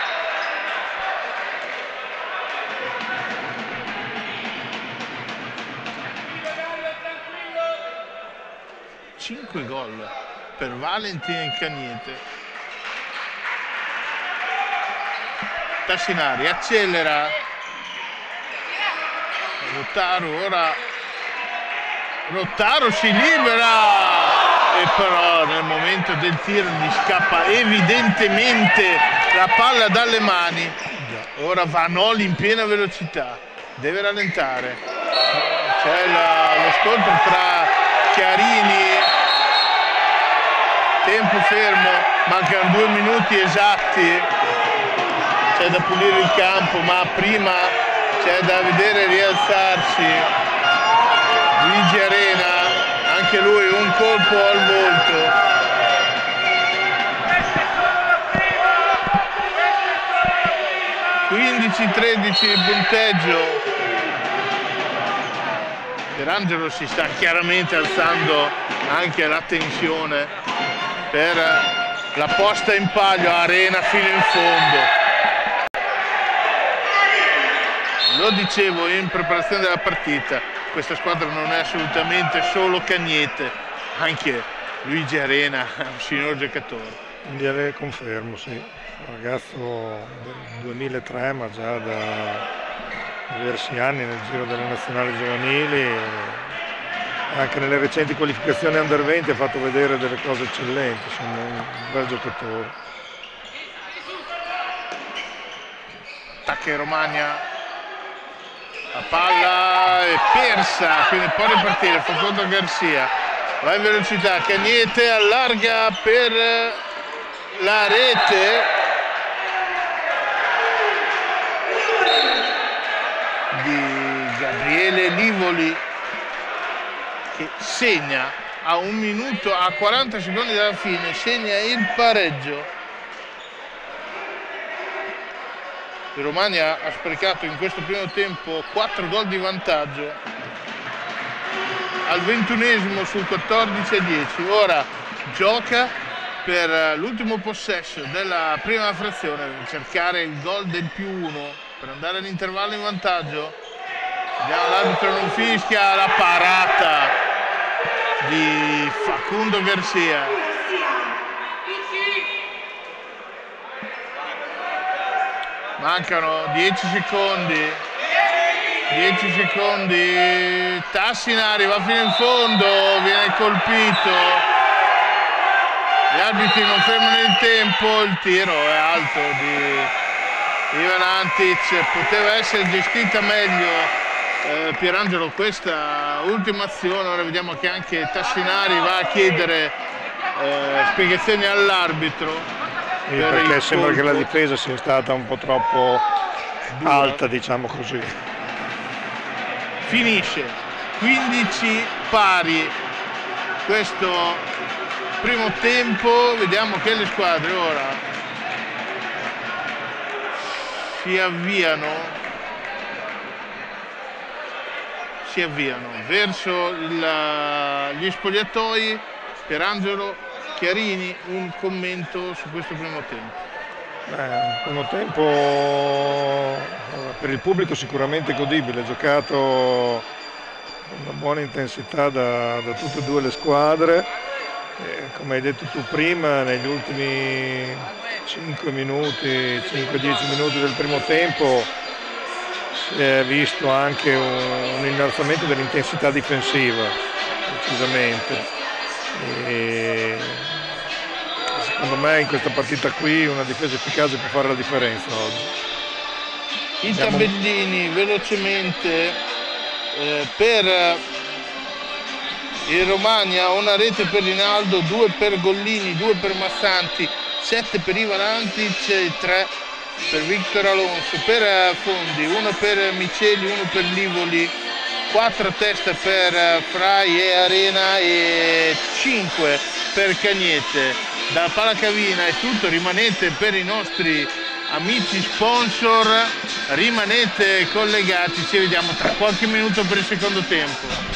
cinque gol per Valentin Cagnete. Tassinari accelera, Rottaro ora, Rottaro si libera e però nel momento del tiro gli scappa evidentemente la palla dalle mani. Ora Vanoli in piena velocità, deve rallentare, c'è lo scontro tra Chiarini, tempo fermo, mancano due minuti esatti, c'è da pulire il campo, ma prima c'è da vedere rialzarsi Luigi Arena, anche lui un colpo al volto. quindici tredici il punteggio. Pierangelo si sta chiaramente alzando anche la tensione per la posta in palio, Arena fino in fondo. Lo dicevo in preparazione della partita, questa squadra non è assolutamente solo Cagnete, anche Luigi Arena è un signor giocatore. Direi confermo, sì, un ragazzo del duemilatré, ma già da diversi anni nel giro delle nazionali giovanili, anche nelle recenti qualificazioni under venti ha fatto vedere delle cose eccellenti, insomma un bel giocatore. Attacca in Romagna, la palla è persa, quindi può ripartire, fa conto Garcia, va in velocità, Cagnete allarga per la rete, di Gabriele Livoli, che segna a un minuto, a quaranta secondi dalla fine, segna il pareggio. Il Romagna ha sprecato in questo primo tempo quattro gol di vantaggio, al ventunesimo sul quattordici a dieci. Ora gioca per l'ultimo possesso della prima frazione, per cercare il gol del più uno per andare all'intervallo in vantaggio. Vediamo, l'arbitro non fischia, la parata di Facundo Garcia. Mancano dieci secondi, dieci secondi, Tassinari va fino in fondo, viene colpito, gli arbitri non fermano il tempo, il tiro è alto di Ivan Antic, poteva essere gestita meglio eh, Pierangelo questa ultima azione. Ora vediamo che anche Tassinari va a chiedere eh, spiegazioni all'arbitro. Sì, perché sembra che la difesa sia stata un po' troppo dura, alta, diciamo così. Finisce quindici pari questo primo tempo, vediamo che le squadre ora si avviano si avviano verso il, gli spogliatoi. Pierangelo, Chiarini, un commento su questo primo tempo. Beh, un primo tempo per il pubblico sicuramente godibile, giocato con una buona intensità da, da tutte e due le squadre. E, come hai detto tu prima, negli ultimi cinque minuti, cinque dieci minuti del primo tempo si è visto anche un, un innalzamento dell'intensità difensiva, decisamente. E secondo me in questa partita qui una difesa efficace può fare la differenza oggi. I tabellini velocemente eh, per il Romagna, una rete per Rinaldo, due per Gollini, due per Massanti, sette per Ivan Antic e tre per Victor Alonso. Per Fondi, uno per Miceli, uno per Livoli, quattro a testa per Frai e Arena e cinque per Cagnete. Da Palacavina è tutto, rimanete per i nostri amici sponsor, rimanete collegati, ci vediamo tra qualche minuto per il secondo tempo.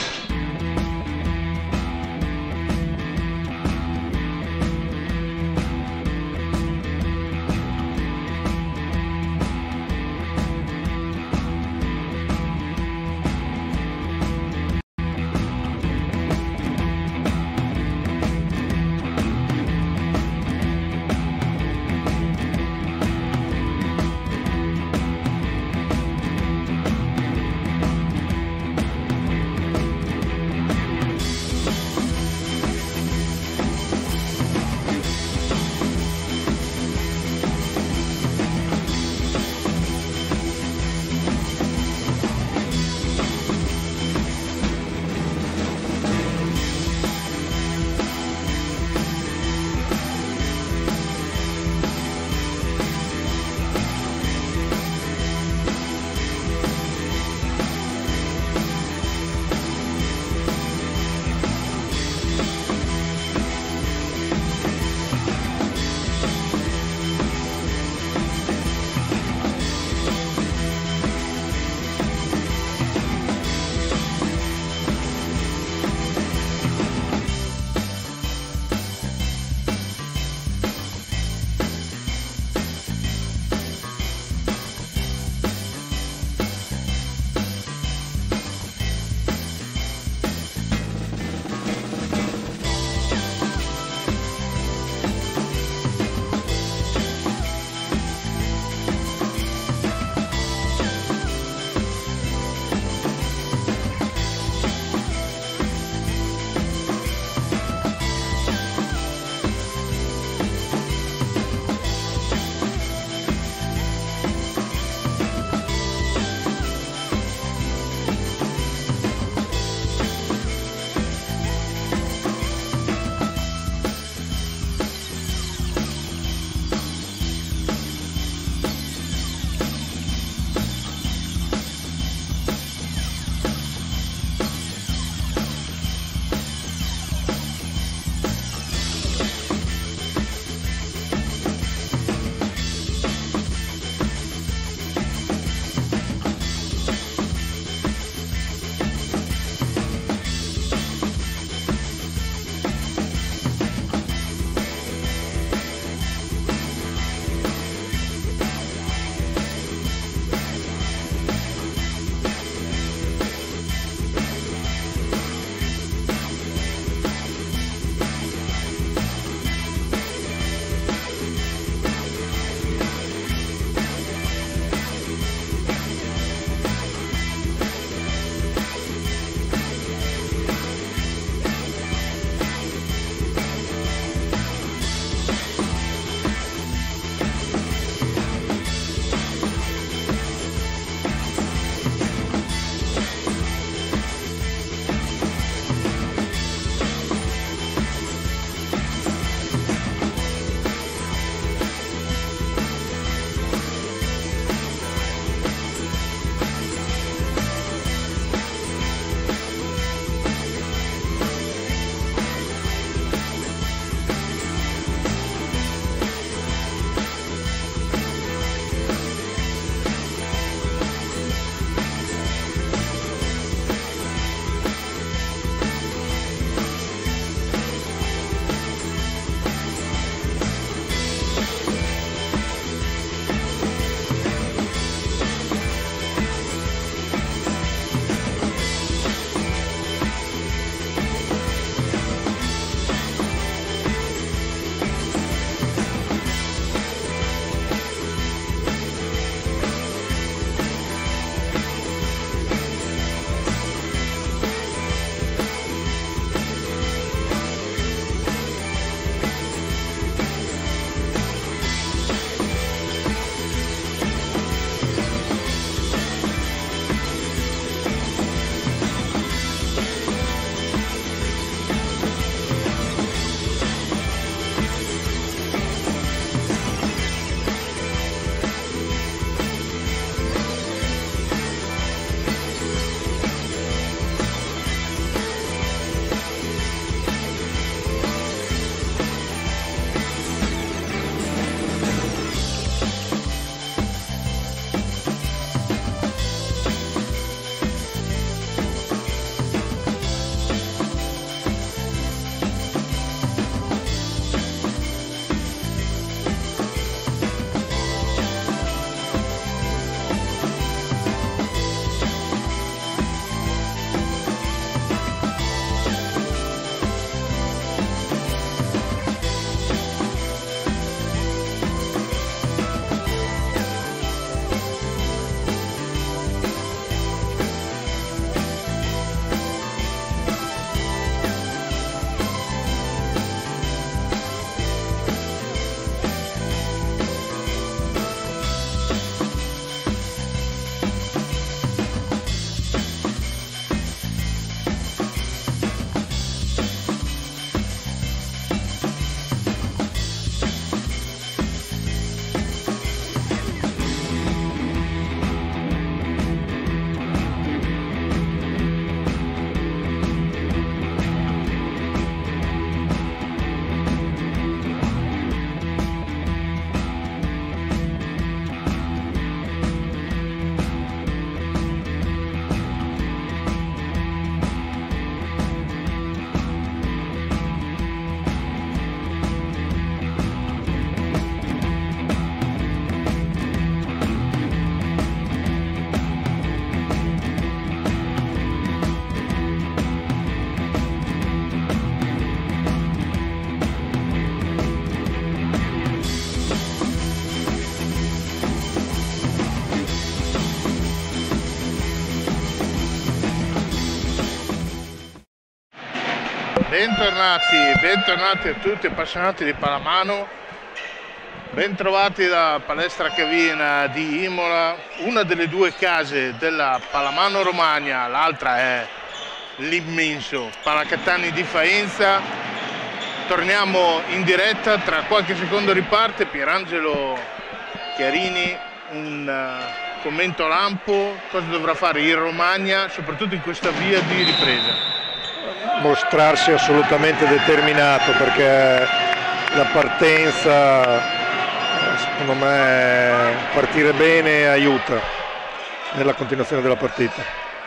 Bentornati, bentornati a tutti appassionati di pallamano, bentrovati da Palestra Cavina di Imola, una delle due case della Pallamano Romagna, l'altra è l'immenso Palacatani di Faenza. Torniamo in diretta, tra qualche secondo riparte Pierangelo Chiarini, un uh, commento lampo, cosa dovrà fare il Romagna, soprattutto in questa via di ripresa. Mostrarsi assolutamente determinato, perché la partenza, secondo me, partire bene aiuta nella continuazione della partita.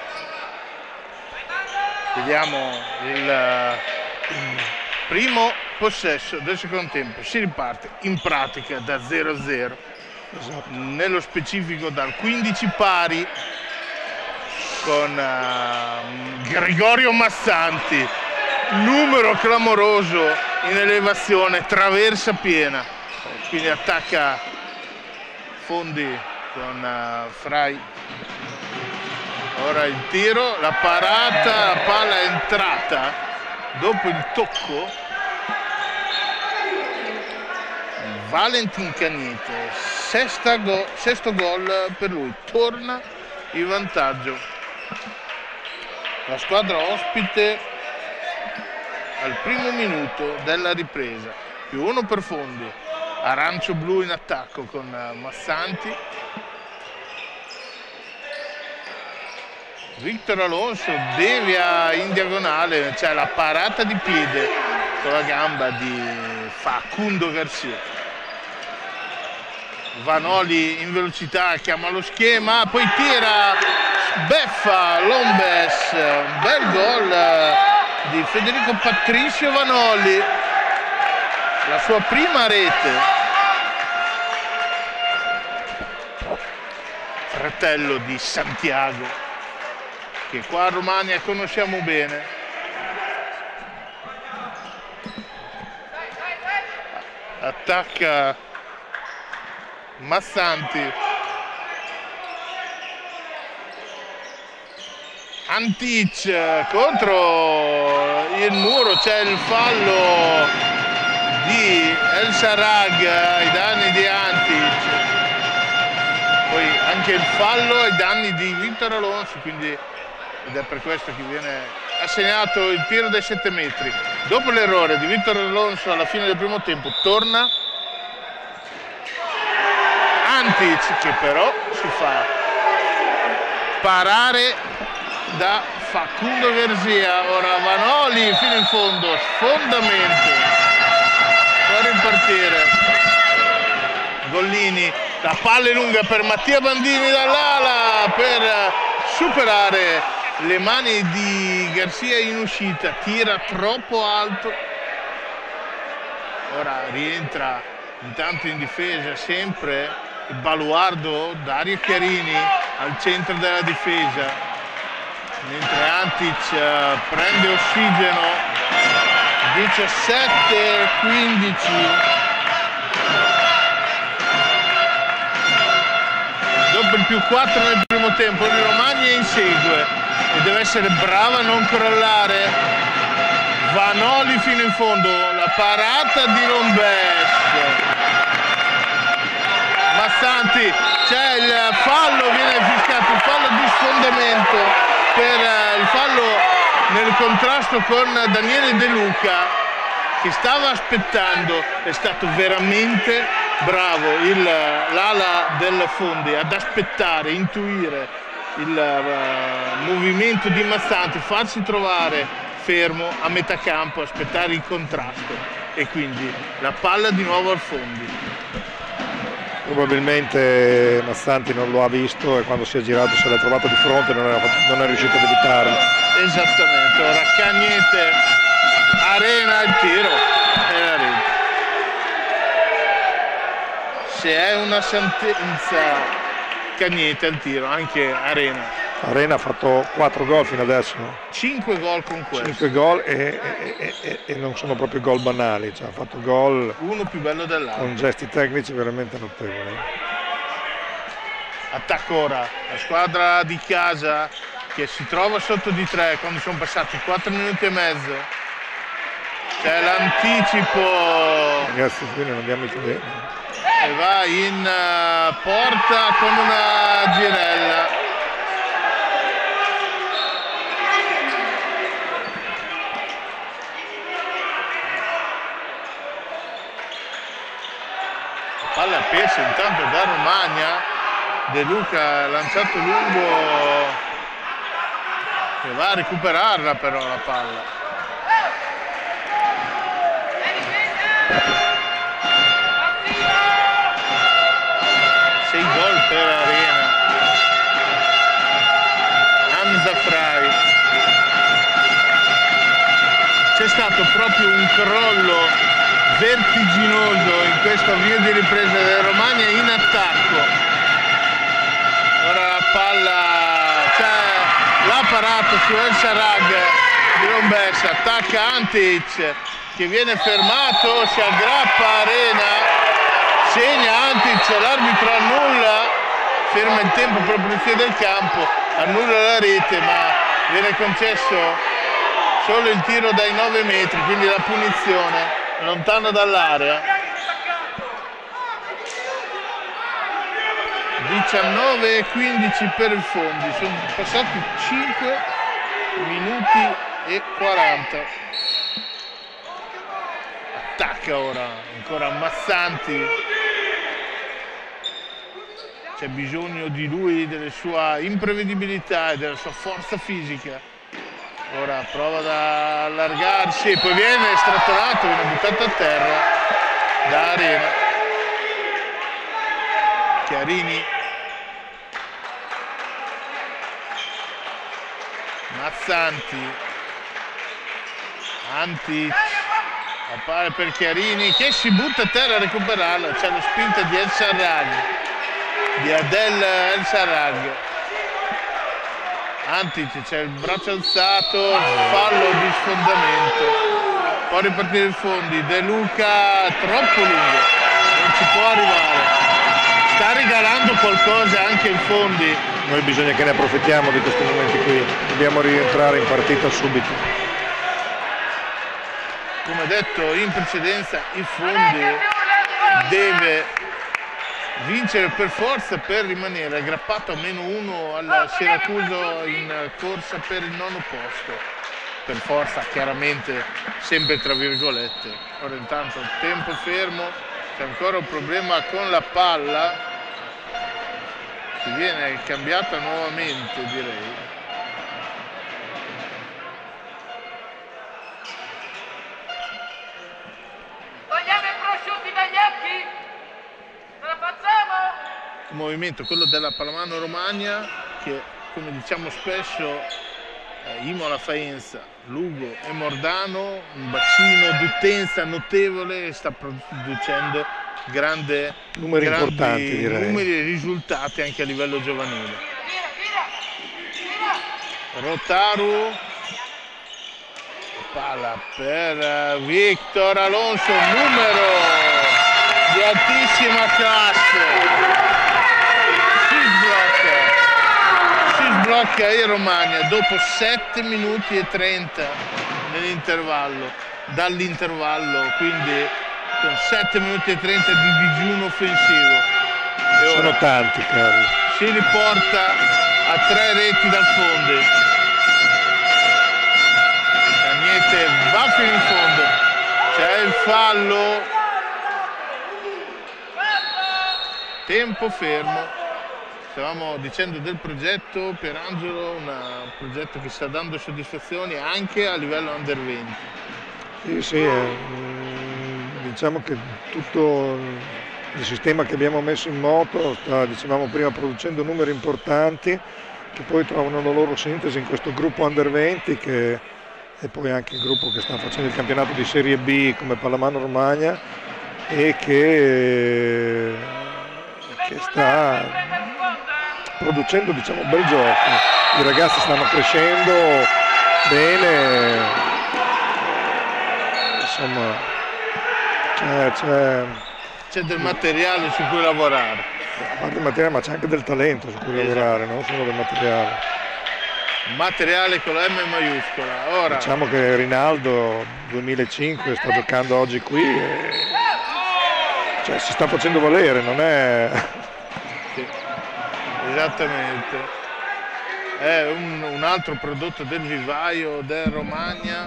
Vediamo il primo possesso del secondo tempo, si riparte in pratica da zero a zero, esatto. Nello specifico dal quindici pari, con uh, Gregorio Massanti, numero clamoroso in elevazione, traversa piena, quindi attacca Fondi con uh, Frai. Ora il tiro, la parata, la palla è entrata dopo il tocco. Valentin Cagnete, sesta go, sesto gol per lui, torna in vantaggio. La squadra ospite al primo minuto della ripresa, più uno per Fondi, arancio-blu in attacco con Massanti. Victor Alonso devia in diagonale, c'è cioè la parata di piede con la gamba di Facundo Garcia. Vanoli in velocità, chiama lo schema, poi tira, beffa Lombes, un bel gol di Federico Patricio Vanoli, la sua prima rete. Fratello di Santiago, che qua a Romagna conosciamo bene. Attacca Massanti, Antic contro il muro, c'è il fallo di El Sarag ai danni di Antic, poi anche il fallo ai danni di Victor Alonso, quindi, ed è per questo che viene assegnato il tiro dai sette metri. Dopo l'errore di Victor Alonso alla fine del primo tempo torna Antic, che però si fa parare da Facundo Garcia. Ora Vanoli fino in fondo, sfondamento, può ripartire Gollini, la palla è lunga per Mattia Bandini dall'ala per superare le mani di Garcia in uscita, tira troppo alto. Ora rientra intanto in difesa sempre il baluardo Dario Chiarini al centro della difesa, mentre Antic uh, prende ossigeno. Diciassette quindici, dopo il più quattro nel primo tempo il Romagna insegue e deve essere brava a non crollare. Vanoli fino in fondo, la parata di Lombes, Massanti, c'è il fallo, viene fischiato il fallo di sfondamento per uh, il fallo nel contrasto con Daniele De Luca, che stava aspettando. È stato veramente bravo l'ala del Fondi ad aspettare, intuire il uh, movimento di Massanti, farsi trovare fermo a metà campo, aspettare il contrasto, e quindi la palla di nuovo al Fondi. Probabilmente Massanti non lo ha visto e quando si è girato se l'ha trovato di fronte e non, non è riuscito ad evitarlo. Esattamente, ora Cagnete, Arena il tiro e la rete. Se è una sentenza Cagnete al tiro, anche Arena. Arena ha fatto quattro gol fino adesso. cinque gol con questo. cinque gol e, e, e, e non sono proprio gol banali, cioè ha fatto gol. Uno più bello dell'altro. Con gesti tecnici veramente notevoli. Attacco ora la squadra di casa che si trova sotto di tre quando sono passati quattro minuti e mezzo. c'è l'anticipo. Ragazzi, qui non abbiamo i cadeni. E va in uh, porta con una girella. Palla persa intanto da Romagna. De Luca lanciato lungo, che va a recuperarla però la palla. Sei gol per Arena. Hamza Frai. C'è stato proprio un crollo vertiginoso in questo avvio di ripresa della Romagna in attacco. Ora la palla, c'è l'apparato su El Sarrag di Rombessa, attacca Antic che viene fermato, si aggrappa Arena, segna Antic, l'arbitro annulla, ferma il tempo proprio in piede del campo, annulla la rete, ma viene concesso solo il tiro dai nove metri, quindi la punizione lontano dall'area. diciannove e quindici per il Fondi, sono passati cinque minuti e quaranta. Attacca ora, ancora Massanti. C'è bisogno di lui, della sua imprevedibilità e della sua forza fisica. Ora prova ad allargarsi, poi viene strattolato, viene buttato a terra da Arena. Chiarini, Mazzanti, Antic, appare per Chiarini che si butta a terra a recuperarla, c'è la spinta di El Sarrag, di Adel El Sarrag. Antic, c'è il braccio alzato, fallo di sfondamento, può ripartire il Fondi, De Luca troppo lungo, non ci può arrivare. Sta regalando qualcosa anche il Fondi. Noi bisogna che ne approfittiamo di questi momenti qui, dobbiamo rientrare in partita subito. Come detto in precedenza, il Fondi deve vincere per forza per rimanere aggrappato a meno uno al Siracusa in corsa per il nono posto. Per forza, chiaramente, sempre tra virgolette. Ora intanto tempo fermo. C'è ancora un problema con la palla che viene cambiata nuovamente, direi. Togliamo i prosciutti dagli occhi! Ce la facciamo! Un movimento, quello della Pallamano Romagna, che come diciamo spesso eh, Imola, Faenza, Lugo e Mordano, un bacino d'utenza notevole, sta producendo grande, numeri grandi importanti, direi. numeri e risultati anche a livello giovanile. Rotaru, palla per Victor Alonso, numero di altissima classe. Si sblocca il Romagna dopo sette minuti e trenta nell'intervallo, dall'intervallo, quindi con sette minuti e trenta di digiuno offensivo. E sono ora tanti, Carlo. si riporta a tre reti dal Fondi. Cagnete va fino in fondo, c'è il fallo, tempo fermo. Stavamo dicendo del progetto Pierangelo, un progetto che sta dando soddisfazioni anche a livello under venti. Sì, sì, eh, diciamo che tutto il sistema che abbiamo messo in moto sta, dicevamo prima, producendo numeri importanti che poi trovano la loro sintesi in questo gruppo under venti, che è poi anche il gruppo che sta facendo il campionato di Serie B come Pallamano Romagna e che, che sta producendo, diciamo, un bel gioco. I ragazzi stanno crescendo bene, insomma c'è, c'è, c'è del materiale su cui lavorare. A parte il materiale, ma c'è anche del talento su cui esatto. lavorare, non solo del materiale. materiale con la M maiuscola. Ora diciamo che Rinaldo duemilacinque sta giocando oggi qui e cioè, si sta facendo valere, non è... Sì, esattamente. È un, un altro prodotto del vivaio del Romagna.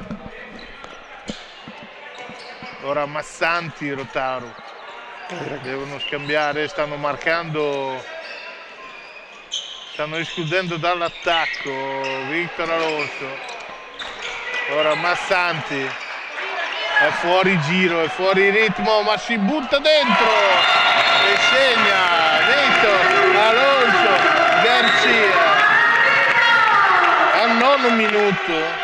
Ora Massanti, Rotaru devono scambiare, stanno marcando, stanno escludendo dall'attacco Victor Alonso. Ora Massanti è fuori giro, è fuori ritmo, ma si butta dentro e segna Victor Alonso Garcia al nono minuto.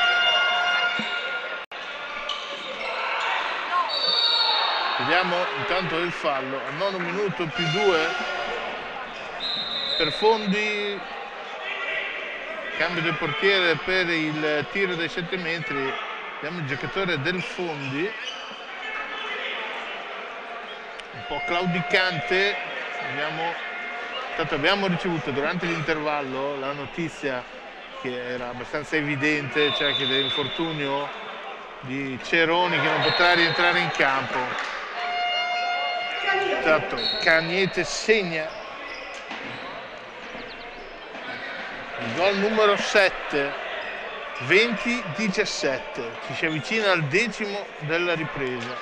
Vediamo intanto il fallo al nono minuto più due per Fondi, cambio del portiere per il tiro dai sette metri. Abbiamo il giocatore del Fondi un po' claudicante. Abbiamo, tanto abbiamo ricevuto durante l'intervallo la notizia che era abbastanza evidente, cioè che dell'infortunio di Ceroni che non potrà rientrare in campo. Esatto, Cagnete segna il gol numero sette, venti diciassette, ci si avvicina al decimo della ripresa.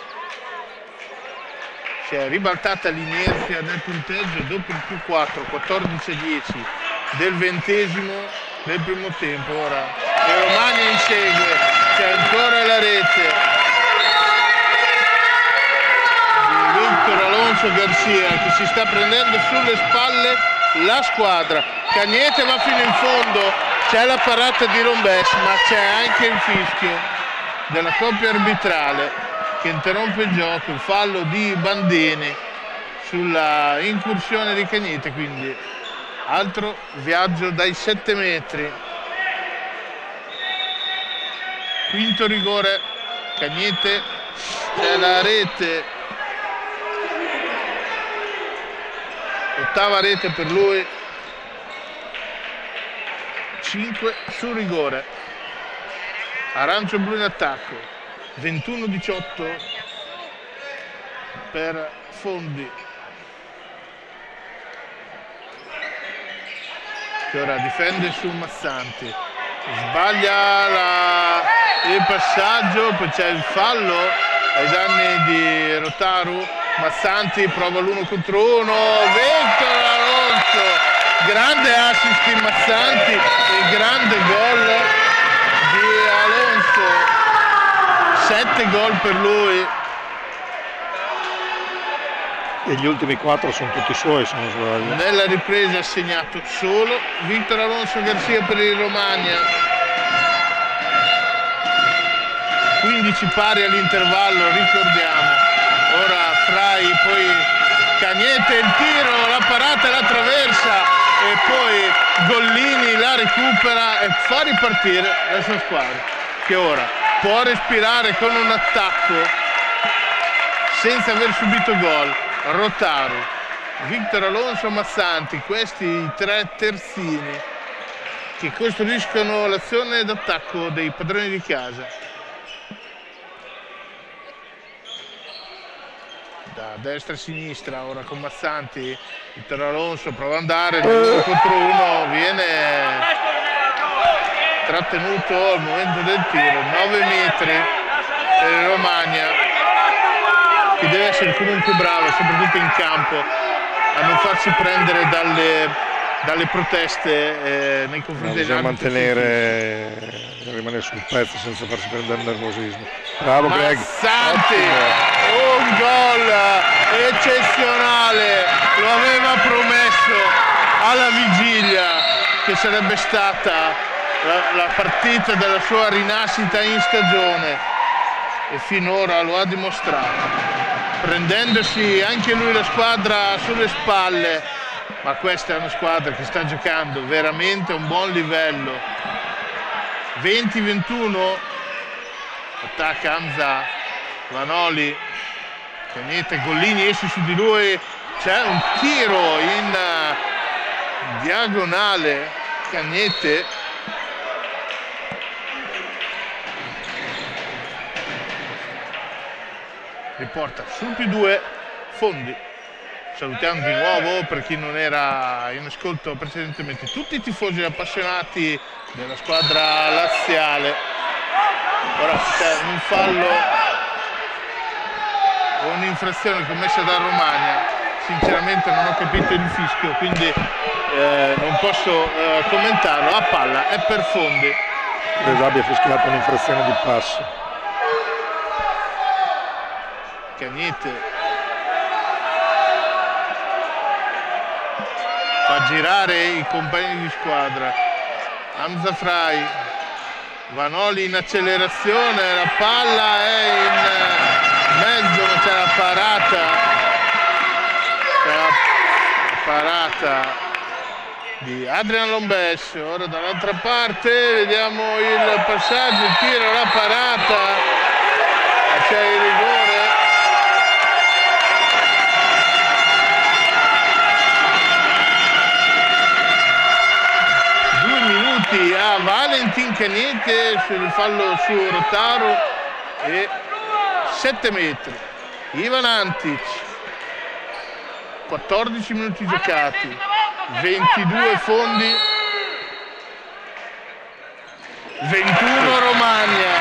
Si è ribaltata l'inerzia del punteggio dopo il più quattro, quattordici a dieci del ventesimo del primo tempo. Ora il Romagna insegue, c'è ancora la rete Victor Alonso Garcia che si sta prendendo sulle spalle la squadra. Cagnete va fino in fondo, c'è la parata di Rombes, ma c'è anche il fischio della coppia arbitrale che interrompe il gioco, il fallo di Bandini sulla incursione di Cagnete, quindi altro viaggio dai sette metri. Quinto rigore, Cagnete, c'è la rete. Ottava rete per lui, cinque su rigore. Arancio blu in attacco, ventuno diciotto per Fondi, che ora difende su Massanti, sbaglia la, il passaggio, poi c'è il fallo ai danni di Rotaru. Massanti prova l'uno contro uno, Victor Alonso, grande assist di Massanti e grande gol di Alonso, sette gol per lui. E gli ultimi quattro sono tutti suoi, se non sbaglio. Nella ripresa ha segnato solo Victor Alonso Garcia per il Romagna. quindici pari all'intervallo, ricordiamo. Ora Frai, poi Cagnete, il tiro, la parata e la traversa e poi Gollini la recupera e fa ripartire la sua squadra, che ora può respirare con un attacco senza aver subito gol. Rotaru, Victor Alonso, Massanti, questi i tre terzini che costruiscono l'azione d'attacco dei padroni di casa. Da destra a sinistra, ora con Massanti, Victor Alonso prova ad andare, uno contro uno, viene trattenuto al momento del tiro, nove metri per il Romagna, che deve essere comunque bravo, soprattutto in campo, a non farsi prendere dalle, dalle proteste eh, nei confronti degli bisogna arbitri. mantenere, bisogna rimanere sul pezzo senza farsi prendere il nervosismo. Bravo Greg. Massanti, un gol eccezionale, lo aveva promesso alla vigilia che sarebbe stata la, la partita della sua rinascita in stagione e finora lo ha dimostrato, prendendosi anche lui la squadra sulle spalle, ma questa è una squadra che sta giocando veramente a un buon livello. venti ventuno, attacca Hamza, Vanoli, Cagnete, Gollini esce su di lui, c'è un tiro in uh, diagonale, Cagnete riporta sul più due Fondi. Salutiamo di nuovo, per chi non era in ascolto precedentemente, tutti i tifosi appassionati della squadra laziale. Ora c'è un fallo o un'infrazione commessa da Romagna, sinceramente non ho capito il fischio, quindi eh, non posso eh, commentarlo. La palla è per Fondi. Credo abbia fischiato un'infrazione di passo. Cagnete fa girare i compagni di squadra. Hamza Frai, Vanoli in accelerazione, la palla è in mezzo, ma c'è la parata, c'è la parata di Adrian Lombes. Ora dall'altra parte vediamo il passaggio, il tiro, la parata, c'è il rigore. A Valentin Cagnete sul fallo su Rotaro e sette metri. Ivan Antic, quattordici minuti giocati, ventidue Fondi, ventuno Romagna.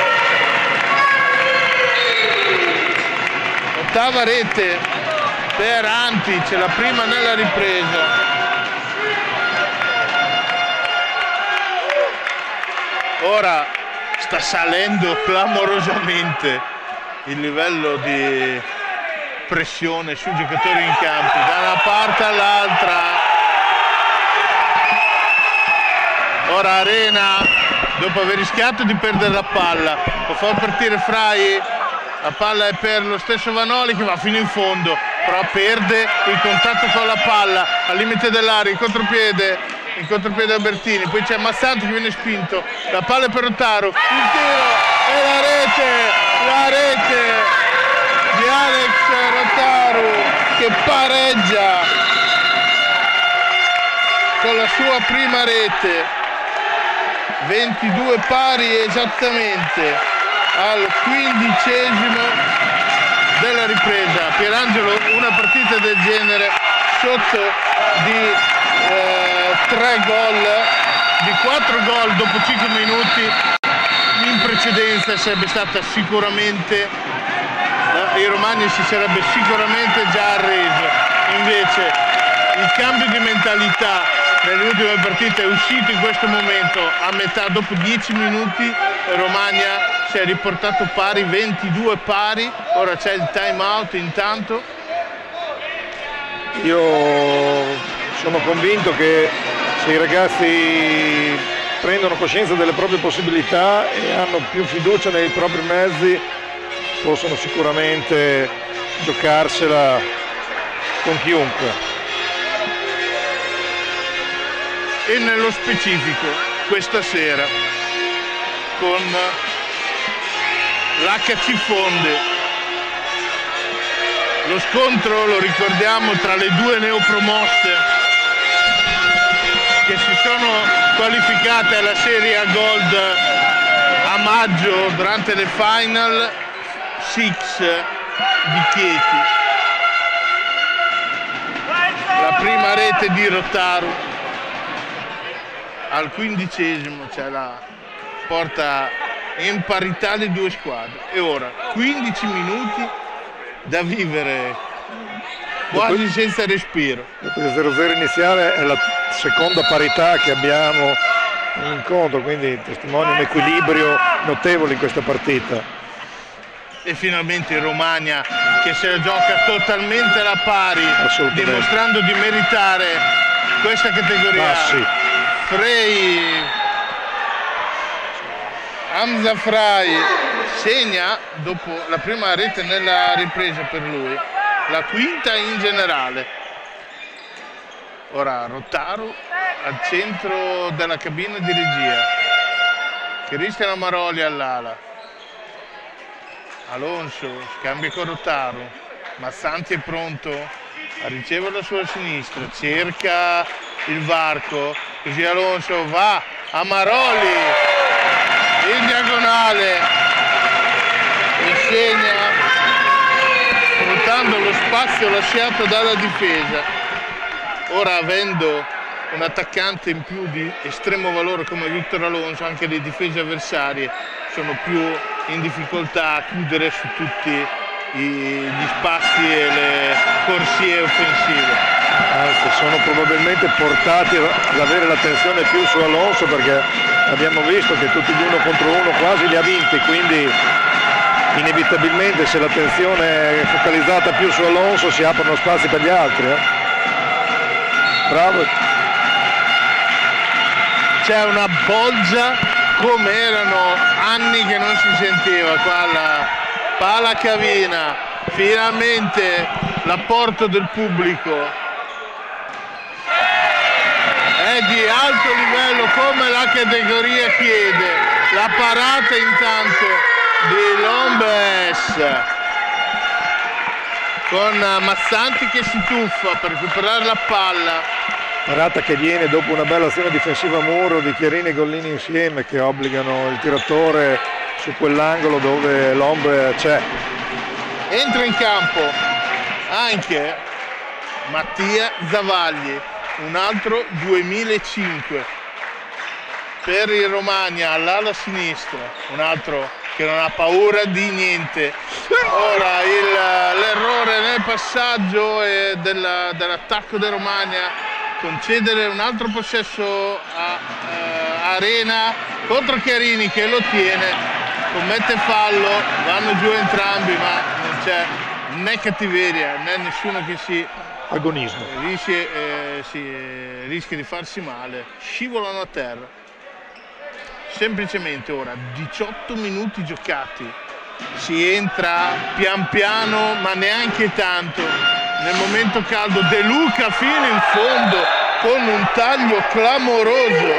Ottava rete per Antic, la prima nella ripresa. Ora sta salendo clamorosamente il livello di pressione sui giocatori in campo, da una parte all'altra. Ora Arena, dopo aver rischiato di perdere la palla, può far partire Frai, la palla è per lo stesso Vanoli che va fino in fondo, però perde il contatto con la palla al limite dell'area, in contropiede. In contropiede Albertini, poi c'è Massanti che viene spinto, la palla è per Rotaro, il tiro e la rete, la rete di Alex Rotaro che pareggia con la sua prima rete, ventidue pari esattamente al quindicesimo della ripresa. Pierangelo, una partita del genere sotto di Eh, tre gol, di quattro gol dopo cinque minuti in precedenza sarebbe stata sicuramente, eh, il Romagna si sarebbe sicuramente già arreso. Invece il cambio di mentalità nelle ultime partite è uscito in questo momento a metà, dopo dieci minuti Romagna si è riportato pari, ventidue pari. Ora c'è il time out intanto. Io sono convinto che se i ragazzi prendono coscienza delle proprie possibilità e hanno più fiducia nei propri mezzi, possono sicuramente giocarsela con chiunque. E nello specifico questa sera con l'H C Fonde. Lo scontro, lo ricordiamo, tra le due neopromosse che si sono qualificate alla Serie A Gold a maggio durante le Final Six di Chieti. La prima rete di Rotaro al quindicesimo, cioè la porta in parità le due squadre. E ora quindici minuti da vivere quasi dopo, senza respiro. Dopo il zero zero iniziale è la seconda parità che abbiamo in incontro, quindi testimonia un equilibrio notevole in questa partita. E finalmente il Romagna che se la gioca totalmente alla pari, dimostrando di meritare questa categoria. Ah, sì. Frey, Hamza Frai segna dopo la prima rete nella ripresa per lui, la quinta in generale. Ora Rotaro al centro della cabina di regia, Cristian Amaroli all'ala, Alonso scambia con Rotaro, Massanti è pronto a ricevere la sua sinistra, cerca il varco, così Alonso va, Amaroli in diagonale e segna sfruttando lo spazio lasciato dalla difesa. Ora, avendo un attaccante in più di estremo valore come Victor Alonso, anche le difese avversarie sono più in difficoltà a chiudere su tutti gli spazi e le corsie offensive. Anzi, sono probabilmente portati ad avere l'attenzione più su Alonso, perché abbiamo visto che tutti gli uno contro uno quasi li ha vinti, quindi inevitabilmente se l'attenzione è focalizzata più su Alonso si aprono spazi per gli altri. Eh? Bravo. C'è una bolgia come erano anni che non si sentiva qua alla Pala Cavina. Finalmente l'apporto del pubblico è di alto livello come la categoria chiede. La parata intanto di Lombes con Mazzanti che si tuffa per recuperare la palla. Parata che viene dopo una bella azione difensiva a muro di Chiarini e Gollini insieme, che obbligano il tiratore su quell'angolo dove l'Ombre c'è. Entra in campo anche Mattia Zavagli, un altro duemilacinque per il Romagna all'ala sinistra, un altro che non ha paura di niente. Ora l'errore nel passaggio della, dell'attacco del Romagna, concedere un altro possesso a uh, Arena contro Chiarini che lo tiene, commette fallo, vanno giù entrambi, ma non c'è né cattiveria né nessuno che si agonismo rischia, eh, si, eh, rischia di farsi male, scivolano a terra. Semplicemente ora diciotto minuti giocati, si entra pian piano ma neanche tanto nel momento caldo. De Luca fino in fondo con un taglio clamoroso,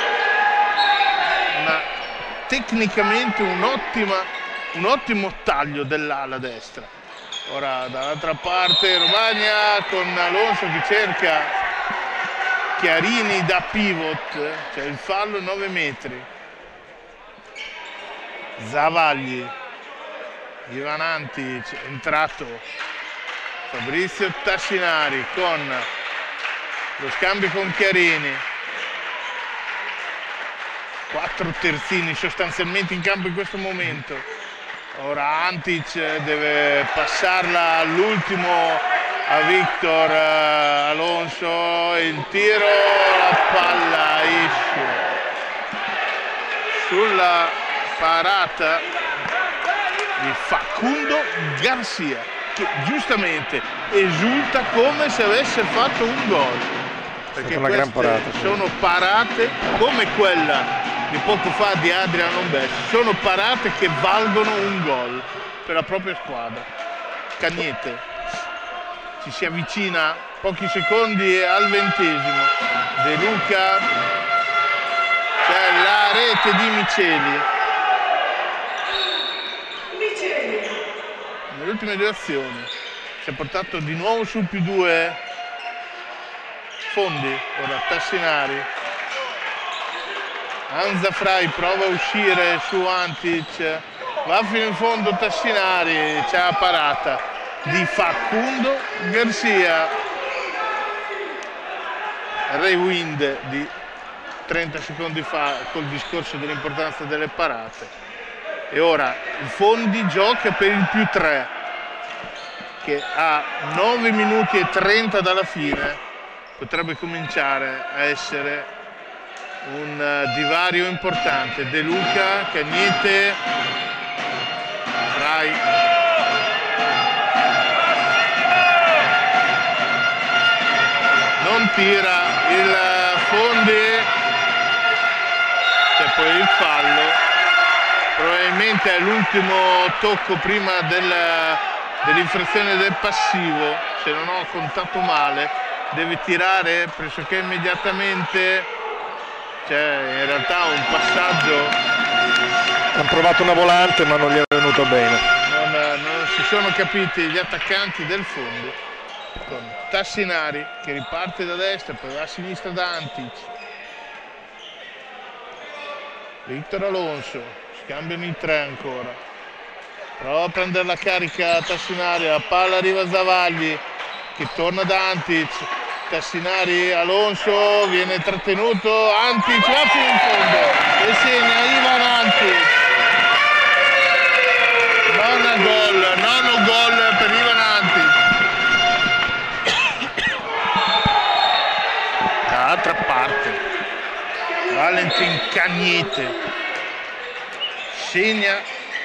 ma tecnicamente un'ottima, un ottimo taglio dell'ala destra. Ora dall'altra parte Romagna con Alonso che cerca Chiarini da pivot, c'è il fallo nove metri. Zavagli, Ivan Antic, entrato Fabrizio Tassinari con lo scambio con Chiarini. Quattro terzini sostanzialmente in campo in questo momento. Ora Antic deve passarla all'ultimo a Victor Alonso, il tiro, la palla esce sulla parata di Facundo Garcia, che giustamente esulta come se avesse fatto un gol, perché una gran parata, sì. Sono parate come quella di poco fa di Adrian Lombes, sono parate che valgono un gol per la propria squadra. Cagnete ci si avvicina pochi secondi al ventesimo. De Luca, c'è la rete di Miceli. Nelle ultime due azioni si è portato di nuovo su più due Fondi. Ora Tassinari, Anza Frei prova a uscire su Antic, va fino in fondo Tassinari, c'è la parata di Facundo Garcia. Rewind di trenta secondi fa col discorso dell'importanza delle parate. E ora il Fondi gioca per il più tre, che a nove minuti e trenta dalla fine potrebbe cominciare a essere un divario importante. De Luca, Cagnete, Rai. Non tira il Fondi, c'è poi il fallo. Probabilmente è l'ultimo tocco prima del, dell'infrazione del passivo, se non ho contato male, deve tirare pressoché immediatamente, c'è in realtà un passaggio. Hanno provato una volante ma non gli è venuto bene. Non, non si sono capiti gli attaccanti del Fondi, con Tassinari che riparte da destra, poi va a sinistra da Antic. Victor Alonso. Cambiano i tre ancora, prova a prendere la carica Tassinari, la palla arriva a Zavagli che torna da Antic, Tassinari, Alonso viene trattenuto, Antic va fino in fondo e segna Ivan Antic. Non a gol, non un gol per Ivan Antic. Dall'altra parte Valentin Cagnete segna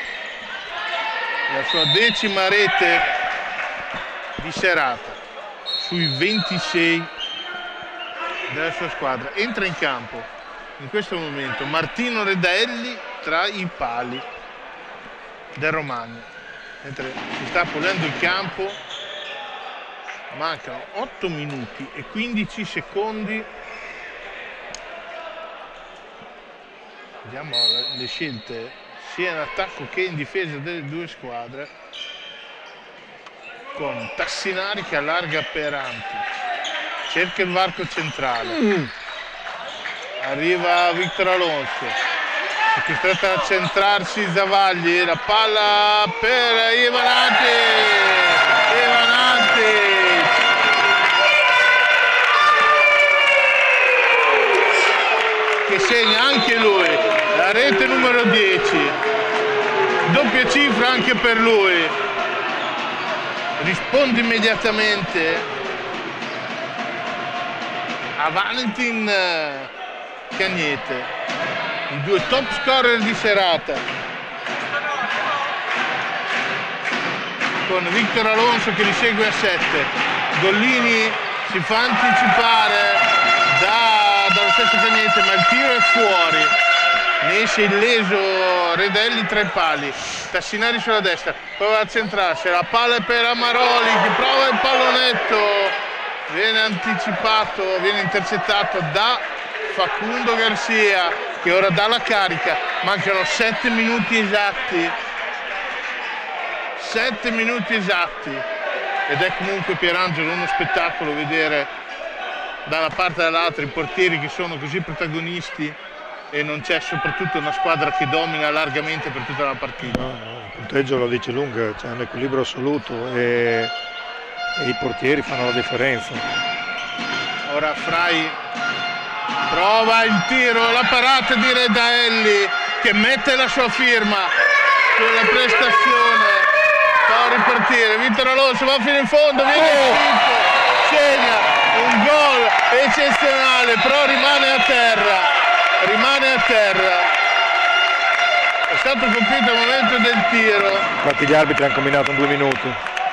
la sua decima rete di serata sui ventisei della sua squadra. Entra in campo in questo momento Martino Redaelli tra i pali del Romagna, mentre si sta pulendo il campo. Mancano otto minuti e quindici secondi. Vediamo le scelte sia in attacco che in difesa delle due squadre, con Tassinari che allarga per Antic, cerca il varco centrale, mm. arriva Victor Alonso, è costretto a centrarsi Zavagli, la palla per Ivan Antic, Ivan Antic, che segna anche lui la rete numero dieci, doppia cifra anche per lui. Risponde immediatamente a Valentin Cagnete, i due top scorer di serata, con Victor Alonso che li segue a sette. Gollini si fa anticipare da, dallo stesso Cagnete, ma il tiro è fuori, ne esce illeso Redaelli tra i pali. Tassinari sulla destra, prova a centrarsi, la palla è per Amaroli che prova il pallonetto, viene anticipato, viene intercettato da Facundo Garcia che ora dà la carica. Mancano sette minuti esatti, sette minuti esatti, ed è comunque, Pierangelo, uno spettacolo vedere da una parte e dall'altra i portieri che sono così protagonisti e non c'è soprattutto una squadra che domina largamente per tutta la partita. No, no, il punteggio lo dice lunga, c'è un equilibrio assoluto e, e i portieri fanno la differenza. Ora Frai prova il tiro, la parata di Redaelli che mette la sua firma sulla prestazione, fa ripartire Vittor Alonso, va fino in fondo, viene oh! spinto, segna un gol eccezionale, però rimane a terra. Rimane a terra, è stato compiuto il momento del tiro. Infatti gli arbitri hanno combinato in due minuti.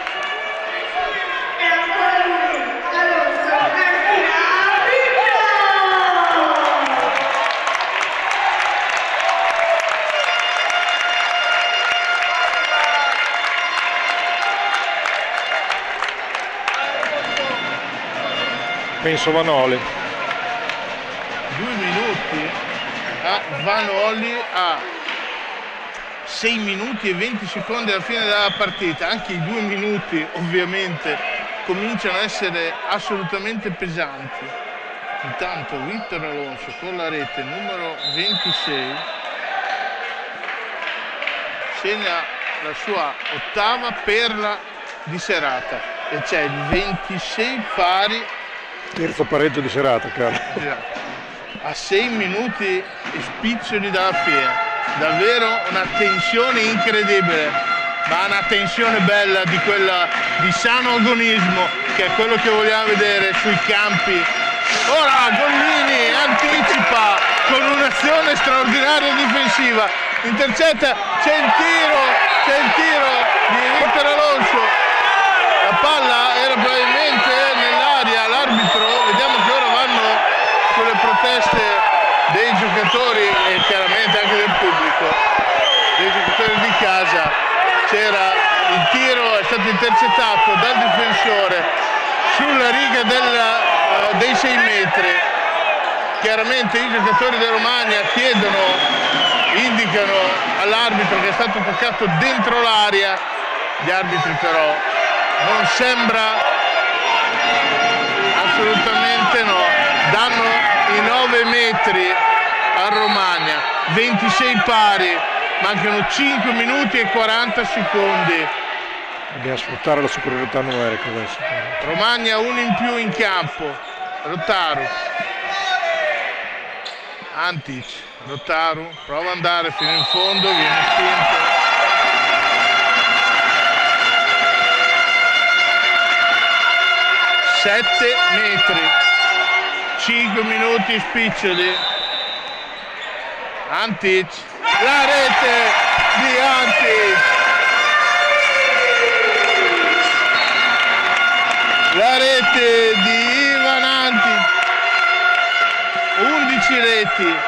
Penso Vanoli. Due minuti a Vanoli a sei minuti e venti secondi alla fine della partita. Anche i due minuti ovviamente cominciano a essere assolutamente pesanti. Intanto Victor Alonso con la rete numero ventisei segna la sua ottava perla di serata e c'è il ventisei pari. Terzo pareggio di serata, caro. A sei minuti e spiccioli dalla fine, davvero una tensione incredibile, ma una tensione bella di quella di sano agonismo, che è quello che vogliamo vedere sui campi. Ora Gollini anticipa con un'azione straordinaria difensiva, intercetta, c'è il tiro, c'è il tiro di Victor Alonso, la palla era probabilmente nell'aria, l'arbitro, vediamo che ora vanno sulle proteste dei giocatori e chiaramente anche del pubblico, dei giocatori di casa. C'era il tiro, è stato intercettato dal difensore sulla riga della, uh, dei sei metri. Chiaramente i giocatori del Romagna chiedono, indicano all'arbitro che è stato toccato dentro l'area. Gli arbitri però non sembra, assolutamente no, danno i nove metri a Romagna, ventisei pari, mancano cinque minuti e quaranta secondi. Dobbiamo sfruttare la superiorità numerica adesso. Romagna uno in più in campo. Rotaru. Antic. Rotaru prova ad andare fino in fondo, viene spinto. sette metri. cinque minuti spiccioli. Antic. La rete di Antic. La rete di Ivan Antic. undici reti.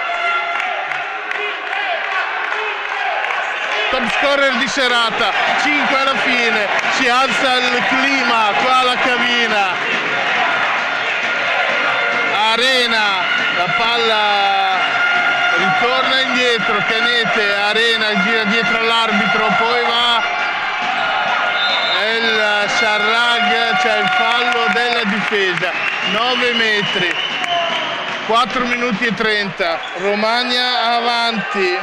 Top scorer di serata, cinque alla fine. Si alza il clima qua alla cabina. Arena, la palla ritorna indietro, Canete, Arena gira dietro all'arbitro, poi va il Sarrag, c'è il fallo della difesa, nove metri, quattro minuti e trenta, Romagna avanti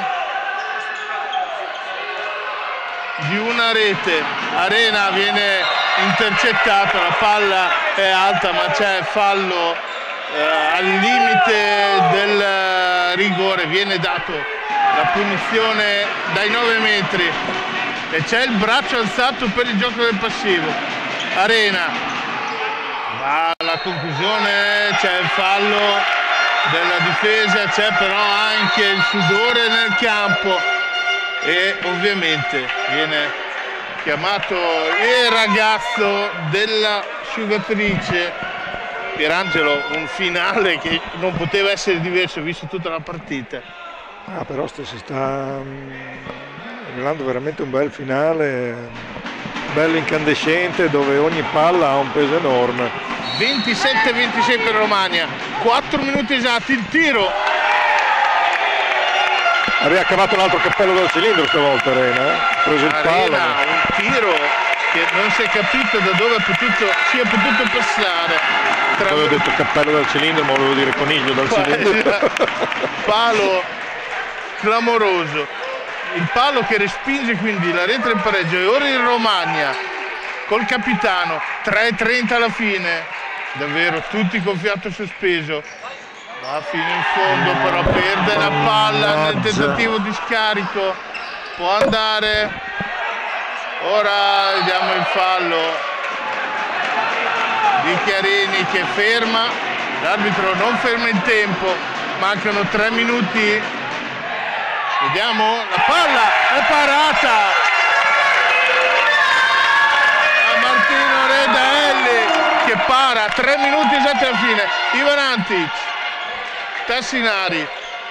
di una rete. Arena viene intercettato, la palla è alta ma c'è fallo eh, al limite del rigore, viene dato la punizione dai nove metri e c'è il braccio alzato per il gioco del passivo. Arena va alla conclusione, c'è il fallo della difesa, c'è però anche il sudore nel campo e ovviamente viene chiamato il ragazzo dell'asciugatrice. Pierangelo, un finale che non poteva essere diverso visto tutta la partita. Ah, però si sta rivelando veramente un bel finale, bello incandescente, dove ogni palla ha un peso enorme. ventisette ventisei per Romagna, quattro minuti esatti, il tiro. Aveva cavato un altro cappello dal cilindro stavolta Arena, eh? Ha preso il palo. Arena, un tiro che non si è capito da dove potuto, sia potuto passare. Tra... Avevo detto cappello dal cilindro, ma volevo dire coniglio dal cilindro. Palo clamoroso. Il palo che respinge quindi la rete del pareggio e ora in Romagna col capitano, tre e trenta alla fine. Davvero tutti con fiato sospeso. Va fino in fondo, però perde la palla nel tentativo di scarico. Può andare. Ora vediamo il fallo di Chiarini che ferma. L'arbitro non ferma il tempo. Mancano tre minuti. Vediamo, la palla è parata. A Martino Redaelli che para. Tre minuti esatti alla fine. Ivan Antic. Tassinari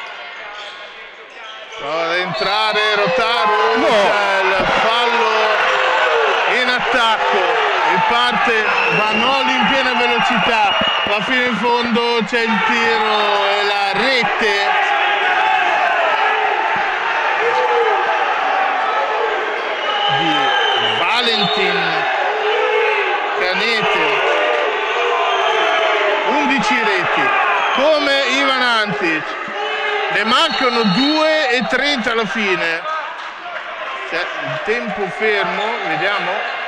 prova ad entrare, Rotaru, no. C'è il fallo in attacco, il parte Vanoli in piena velocità, ma fino in fondo c'è il tiro e la rete di Valentin Canete. undici reti come Ivan Antic, ne mancano due e trenta alla fine. C'è il tempo fermo, vediamo,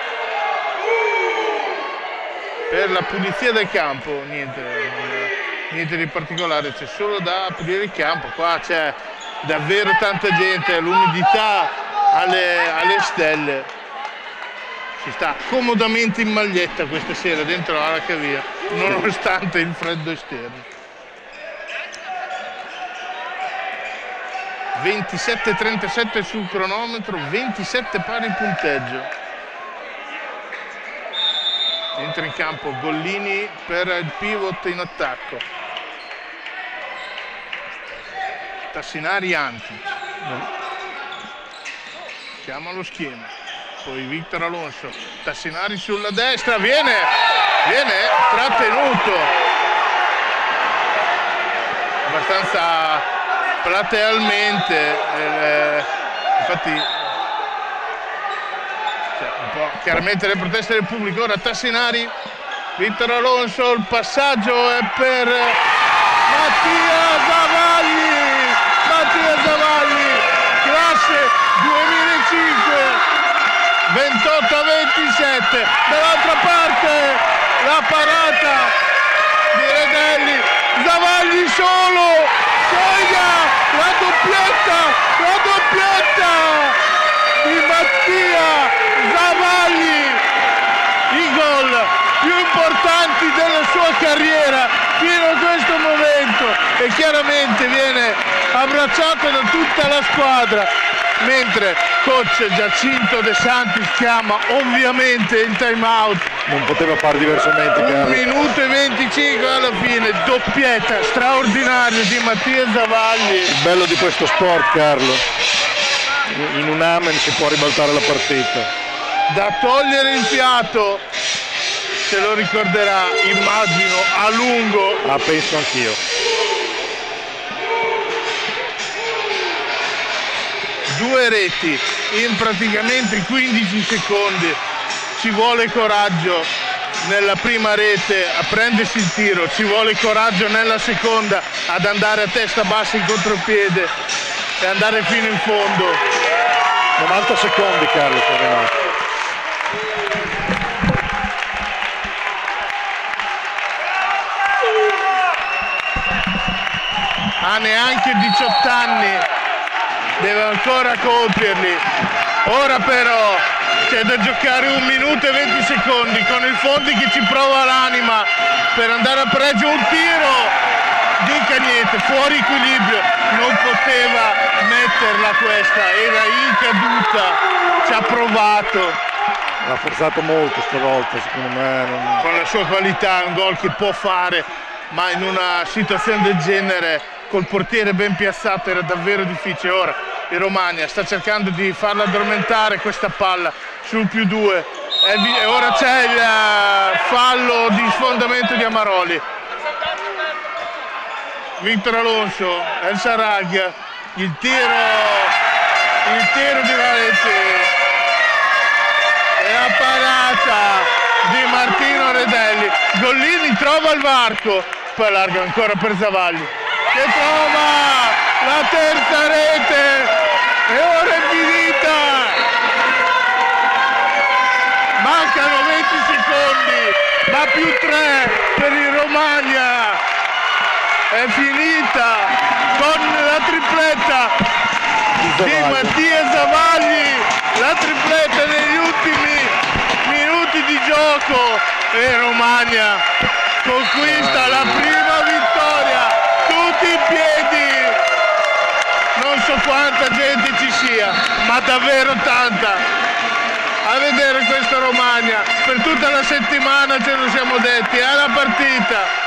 per la pulizia del campo, niente, niente di particolare, c'è solo da pulire il campo. Qua c'è davvero tanta gente, l'umidità alle, alle stelle. Si sta comodamente in maglietta questa sera dentro alla cavia, nonostante il freddo esterno. ventisette trentasette sul cronometro, ventisette pari il punteggio. Entra in campo Gollini per il pivot in attacco. Tassinari Antic. Siamo allo schema. Poi Victor Alonso. Tassinari sulla destra, viene, viene trattenuto. Abbastanza platealmente, eh, infatti cioè, un po' chiaramente le proteste del pubblico. Ora Tassinari, Vittor Alonso, il passaggio è per Mattia Zavalli, Mattia Zavalli, classe ventotto a ventisette. Dall'altra parte la parata di Redelli, Zavagli solo, segna la doppietta, la doppietta di Mattia Zavagli, i gol più importanti della sua carriera fino a questo momento, e chiaramente viene abbracciato da tutta la squadra, mentre coach Giacinto De Santis chiama ovviamente il time out. Non poteva fare diversamente, Un Carlo. minuto e venticinque alla fine, doppietta straordinaria di Mattia Zavagli. Il bello di questo sport, Carlo, in un amen si può ribaltare la partita. Da togliere il fiato, se lo ricorderà, immagino, a lungo. Ah, penso anch'io. Due reti in praticamente quindici secondi. Ci vuole coraggio nella prima rete a prendersi il tiro, ci vuole coraggio nella seconda ad andare a testa bassa in contropiede e andare fino in fondo. novanta secondi, Carlo, sono rimasti. Ha neanche diciotto anni, deve ancora compierli. Ora però c'è da giocare un minuto e venti secondi con il Fondi che ci prova l'anima per andare a pregio. Un tiro di Cagnete fuori equilibrio, non poteva metterla questa, era in caduta, ci ha provato. L'ha forzato molto stavolta, secondo me. Non... Con la sua qualità è un gol che può fare, ma in una situazione del genere col portiere ben piazzato era davvero difficile. Ora il Romagna sta cercando di farla addormentare questa palla sul più due e ora c'è il fallo di sfondamento di Amaroli. Victor Alonso, El Sarag, il tiro, il tiro di Valenti e la parata di Martino Redelli. Gollini trova il varco, poi allarga ancora per Zavagli che trova la terza rete e ora è finita. Mancano venti secondi, ma più tre per il Romagna. È finita con la tripletta di Mattia Zavagli, la tripletta negli ultimi minuti di gioco, e Romagna conquista la prima vittoria. Tutti in piedi, non so quanta gente ci sia, ma davvero tanta, a vedere questa Romagna. Per tutta la settimana ce lo siamo detti, è la partita.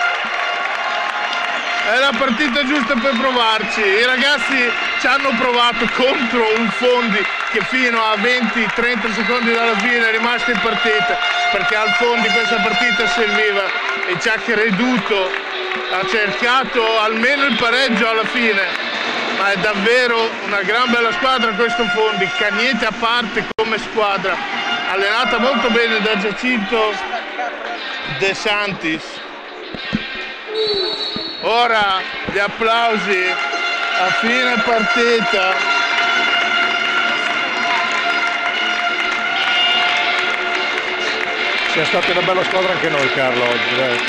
È la partita giusta per provarci. I ragazzi ci hanno provato contro un Fondi che fino a venti trenta secondi dalla fine è rimasto in partita, perché al Fondi questa partita serviva e ci ha creduto, ha cercato almeno il pareggio alla fine, ma è davvero una gran bella squadra questo Fondi, Cagnete a parte come squadra, allenata molto bene da Giacinto De Santis. Ora gli applausi a fine partita. Siamo stati una bella squadra anche noi, Carlo, oggi. Dai.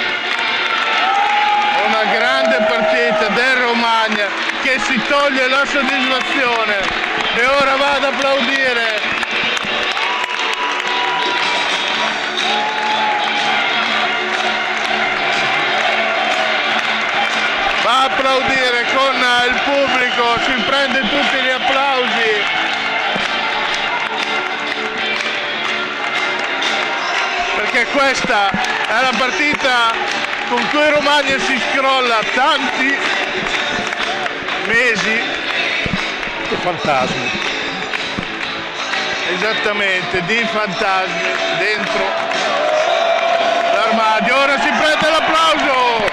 Una grande partita del Romagna che si toglie la soddisfazione e ora va ad applaudire. Va a applaudire con il pubblico, si prende tutti gli applausi. Perché questa è la partita con cui Romagna si scrolla tanti mesi. Che fantasmi. Esattamente, di fantasmi dentro l'armadio. Ora si prende l'applauso.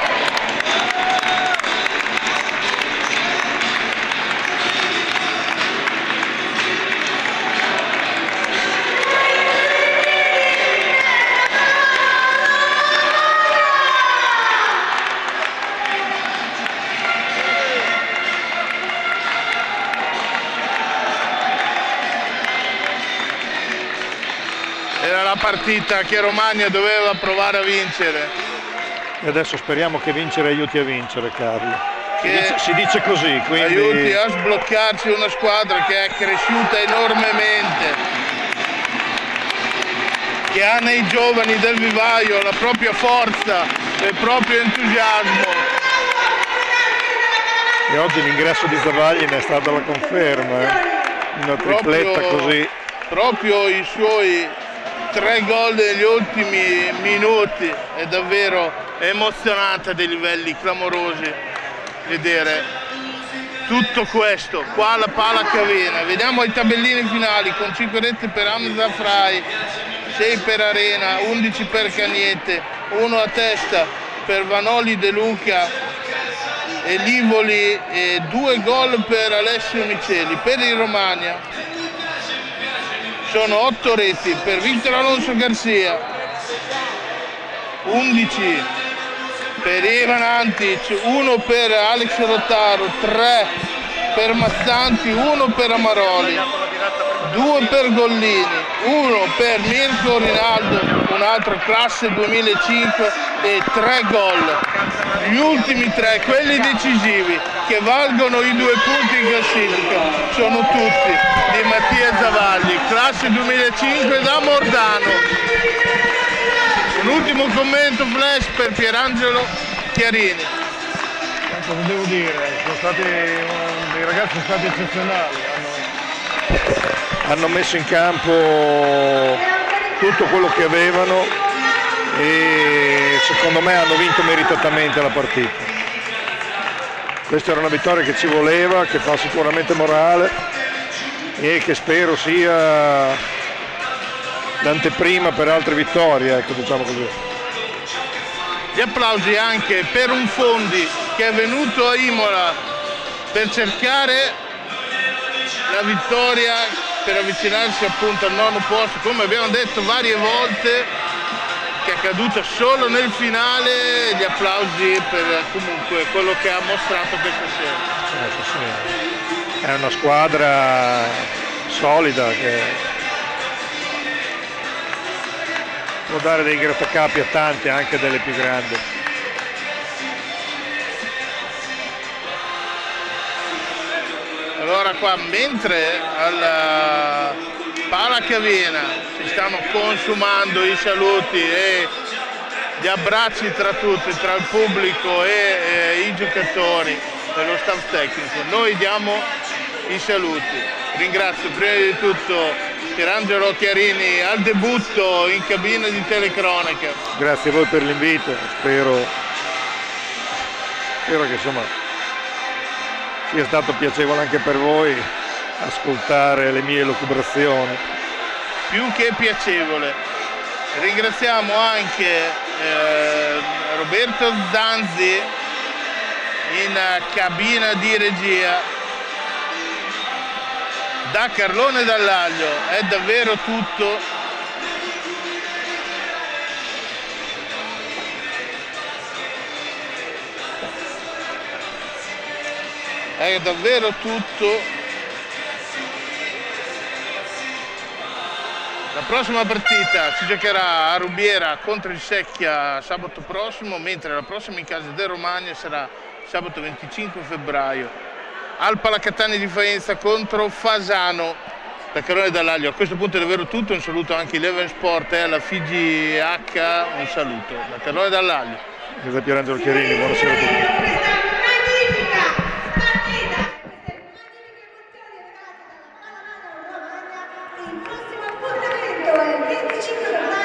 Era la partita che Romagna doveva provare a vincere. E adesso speriamo che vincere aiuti a vincere, Carlo. Si Che dice, si dice così, quindi... aiuti a sbloccarci una squadra che è cresciuta enormemente, che ha nei giovani del vivaio la propria forza e il proprio entusiasmo. E oggi l'ingresso di Zavagli ne è stata la conferma, eh? Una tripletta Proprio- così. Proprio i suoi tre gol negli ultimi minuti, è davvero emozionante, a dei livelli clamorosi vedere tutto questo. Qua la pala Cavena, vediamo i tabellini finali con cinque reti per Hamza Frai, sei per Arena, undici per Caniete, uno a testa per Vanoli De Luca e Livoli e due gol per Alessio Miceli. Per il Romagna sono otto reti per Victor Alonso Garcia, undici per Ivan Antic, uno per Alex Rotaro, tre per Mazzanti, uno per Amaroli, due per Gollini, uno per Mirko Rinaldo, un altro classe duemilacinque e tre gol. Gli ultimi tre, quelli decisivi, che valgono i due punti in classifica, sono tutti di Mattia Zavagli, classe duemilacinque da Mordano. Un ultimo commento flash per Pierangelo Chiarini. Cosa devo dire? Sono stati, i ragazzi sono stati eccezionali, hanno, hanno messo in campo tutto quello che avevano e secondo me hanno vinto meritatamente la partita. Questa era una vittoria che ci voleva, che fa sicuramente morale e che spero sia l'anteprima per altre vittorie, ecco, diciamo così. Gli applausi anche per un Fondi che è venuto a Imola per cercare la vittoria, per avvicinarsi appunto al nono posto, come abbiamo detto varie volte, che è caduta solo nel finale. Gli applausi per comunque quello che ha mostrato questa sera. Eh, sì, sì. È una squadra solida che può dare dei grattacapi a tanti, anche delle più grandi. Allora qua, mentre alla Pala Cavena si stanno consumando i saluti e gli abbracci tra tutti, tra il pubblico e eh, i giocatori e lo staff tecnico, noi diamo i saluti. Ringrazio prima di tutto Pierangelo Chiarini al debutto in cabina di telecronaca. Grazie a voi per l'invito, spero, spero che insomma sia stato piacevole anche per voi ascoltare le mie elucubrazioni. Più che piacevole. Ringraziamo anche eh, Roberto Zanzi in cabina di regia. Da Carlone Dall'Aglio è davvero tutto. È davvero tutto. La prossima partita si giocherà a Rubiera contro il Secchia sabato prossimo, mentre la prossima in casa del Romagna sarà sabato venticinque febbraio. Al Palacatani di Faenza contro Fasano. Da Carlone Dall'Aglio a questo punto è davvero tutto. Un saluto anche all'Eleven Sport e alla F G H, un saluto da Carlone Dall'Aglio. Grazie a Pierangelo Chiarini, buonasera a tutti. Il prossimo appuntamento è il venticinque febbraio.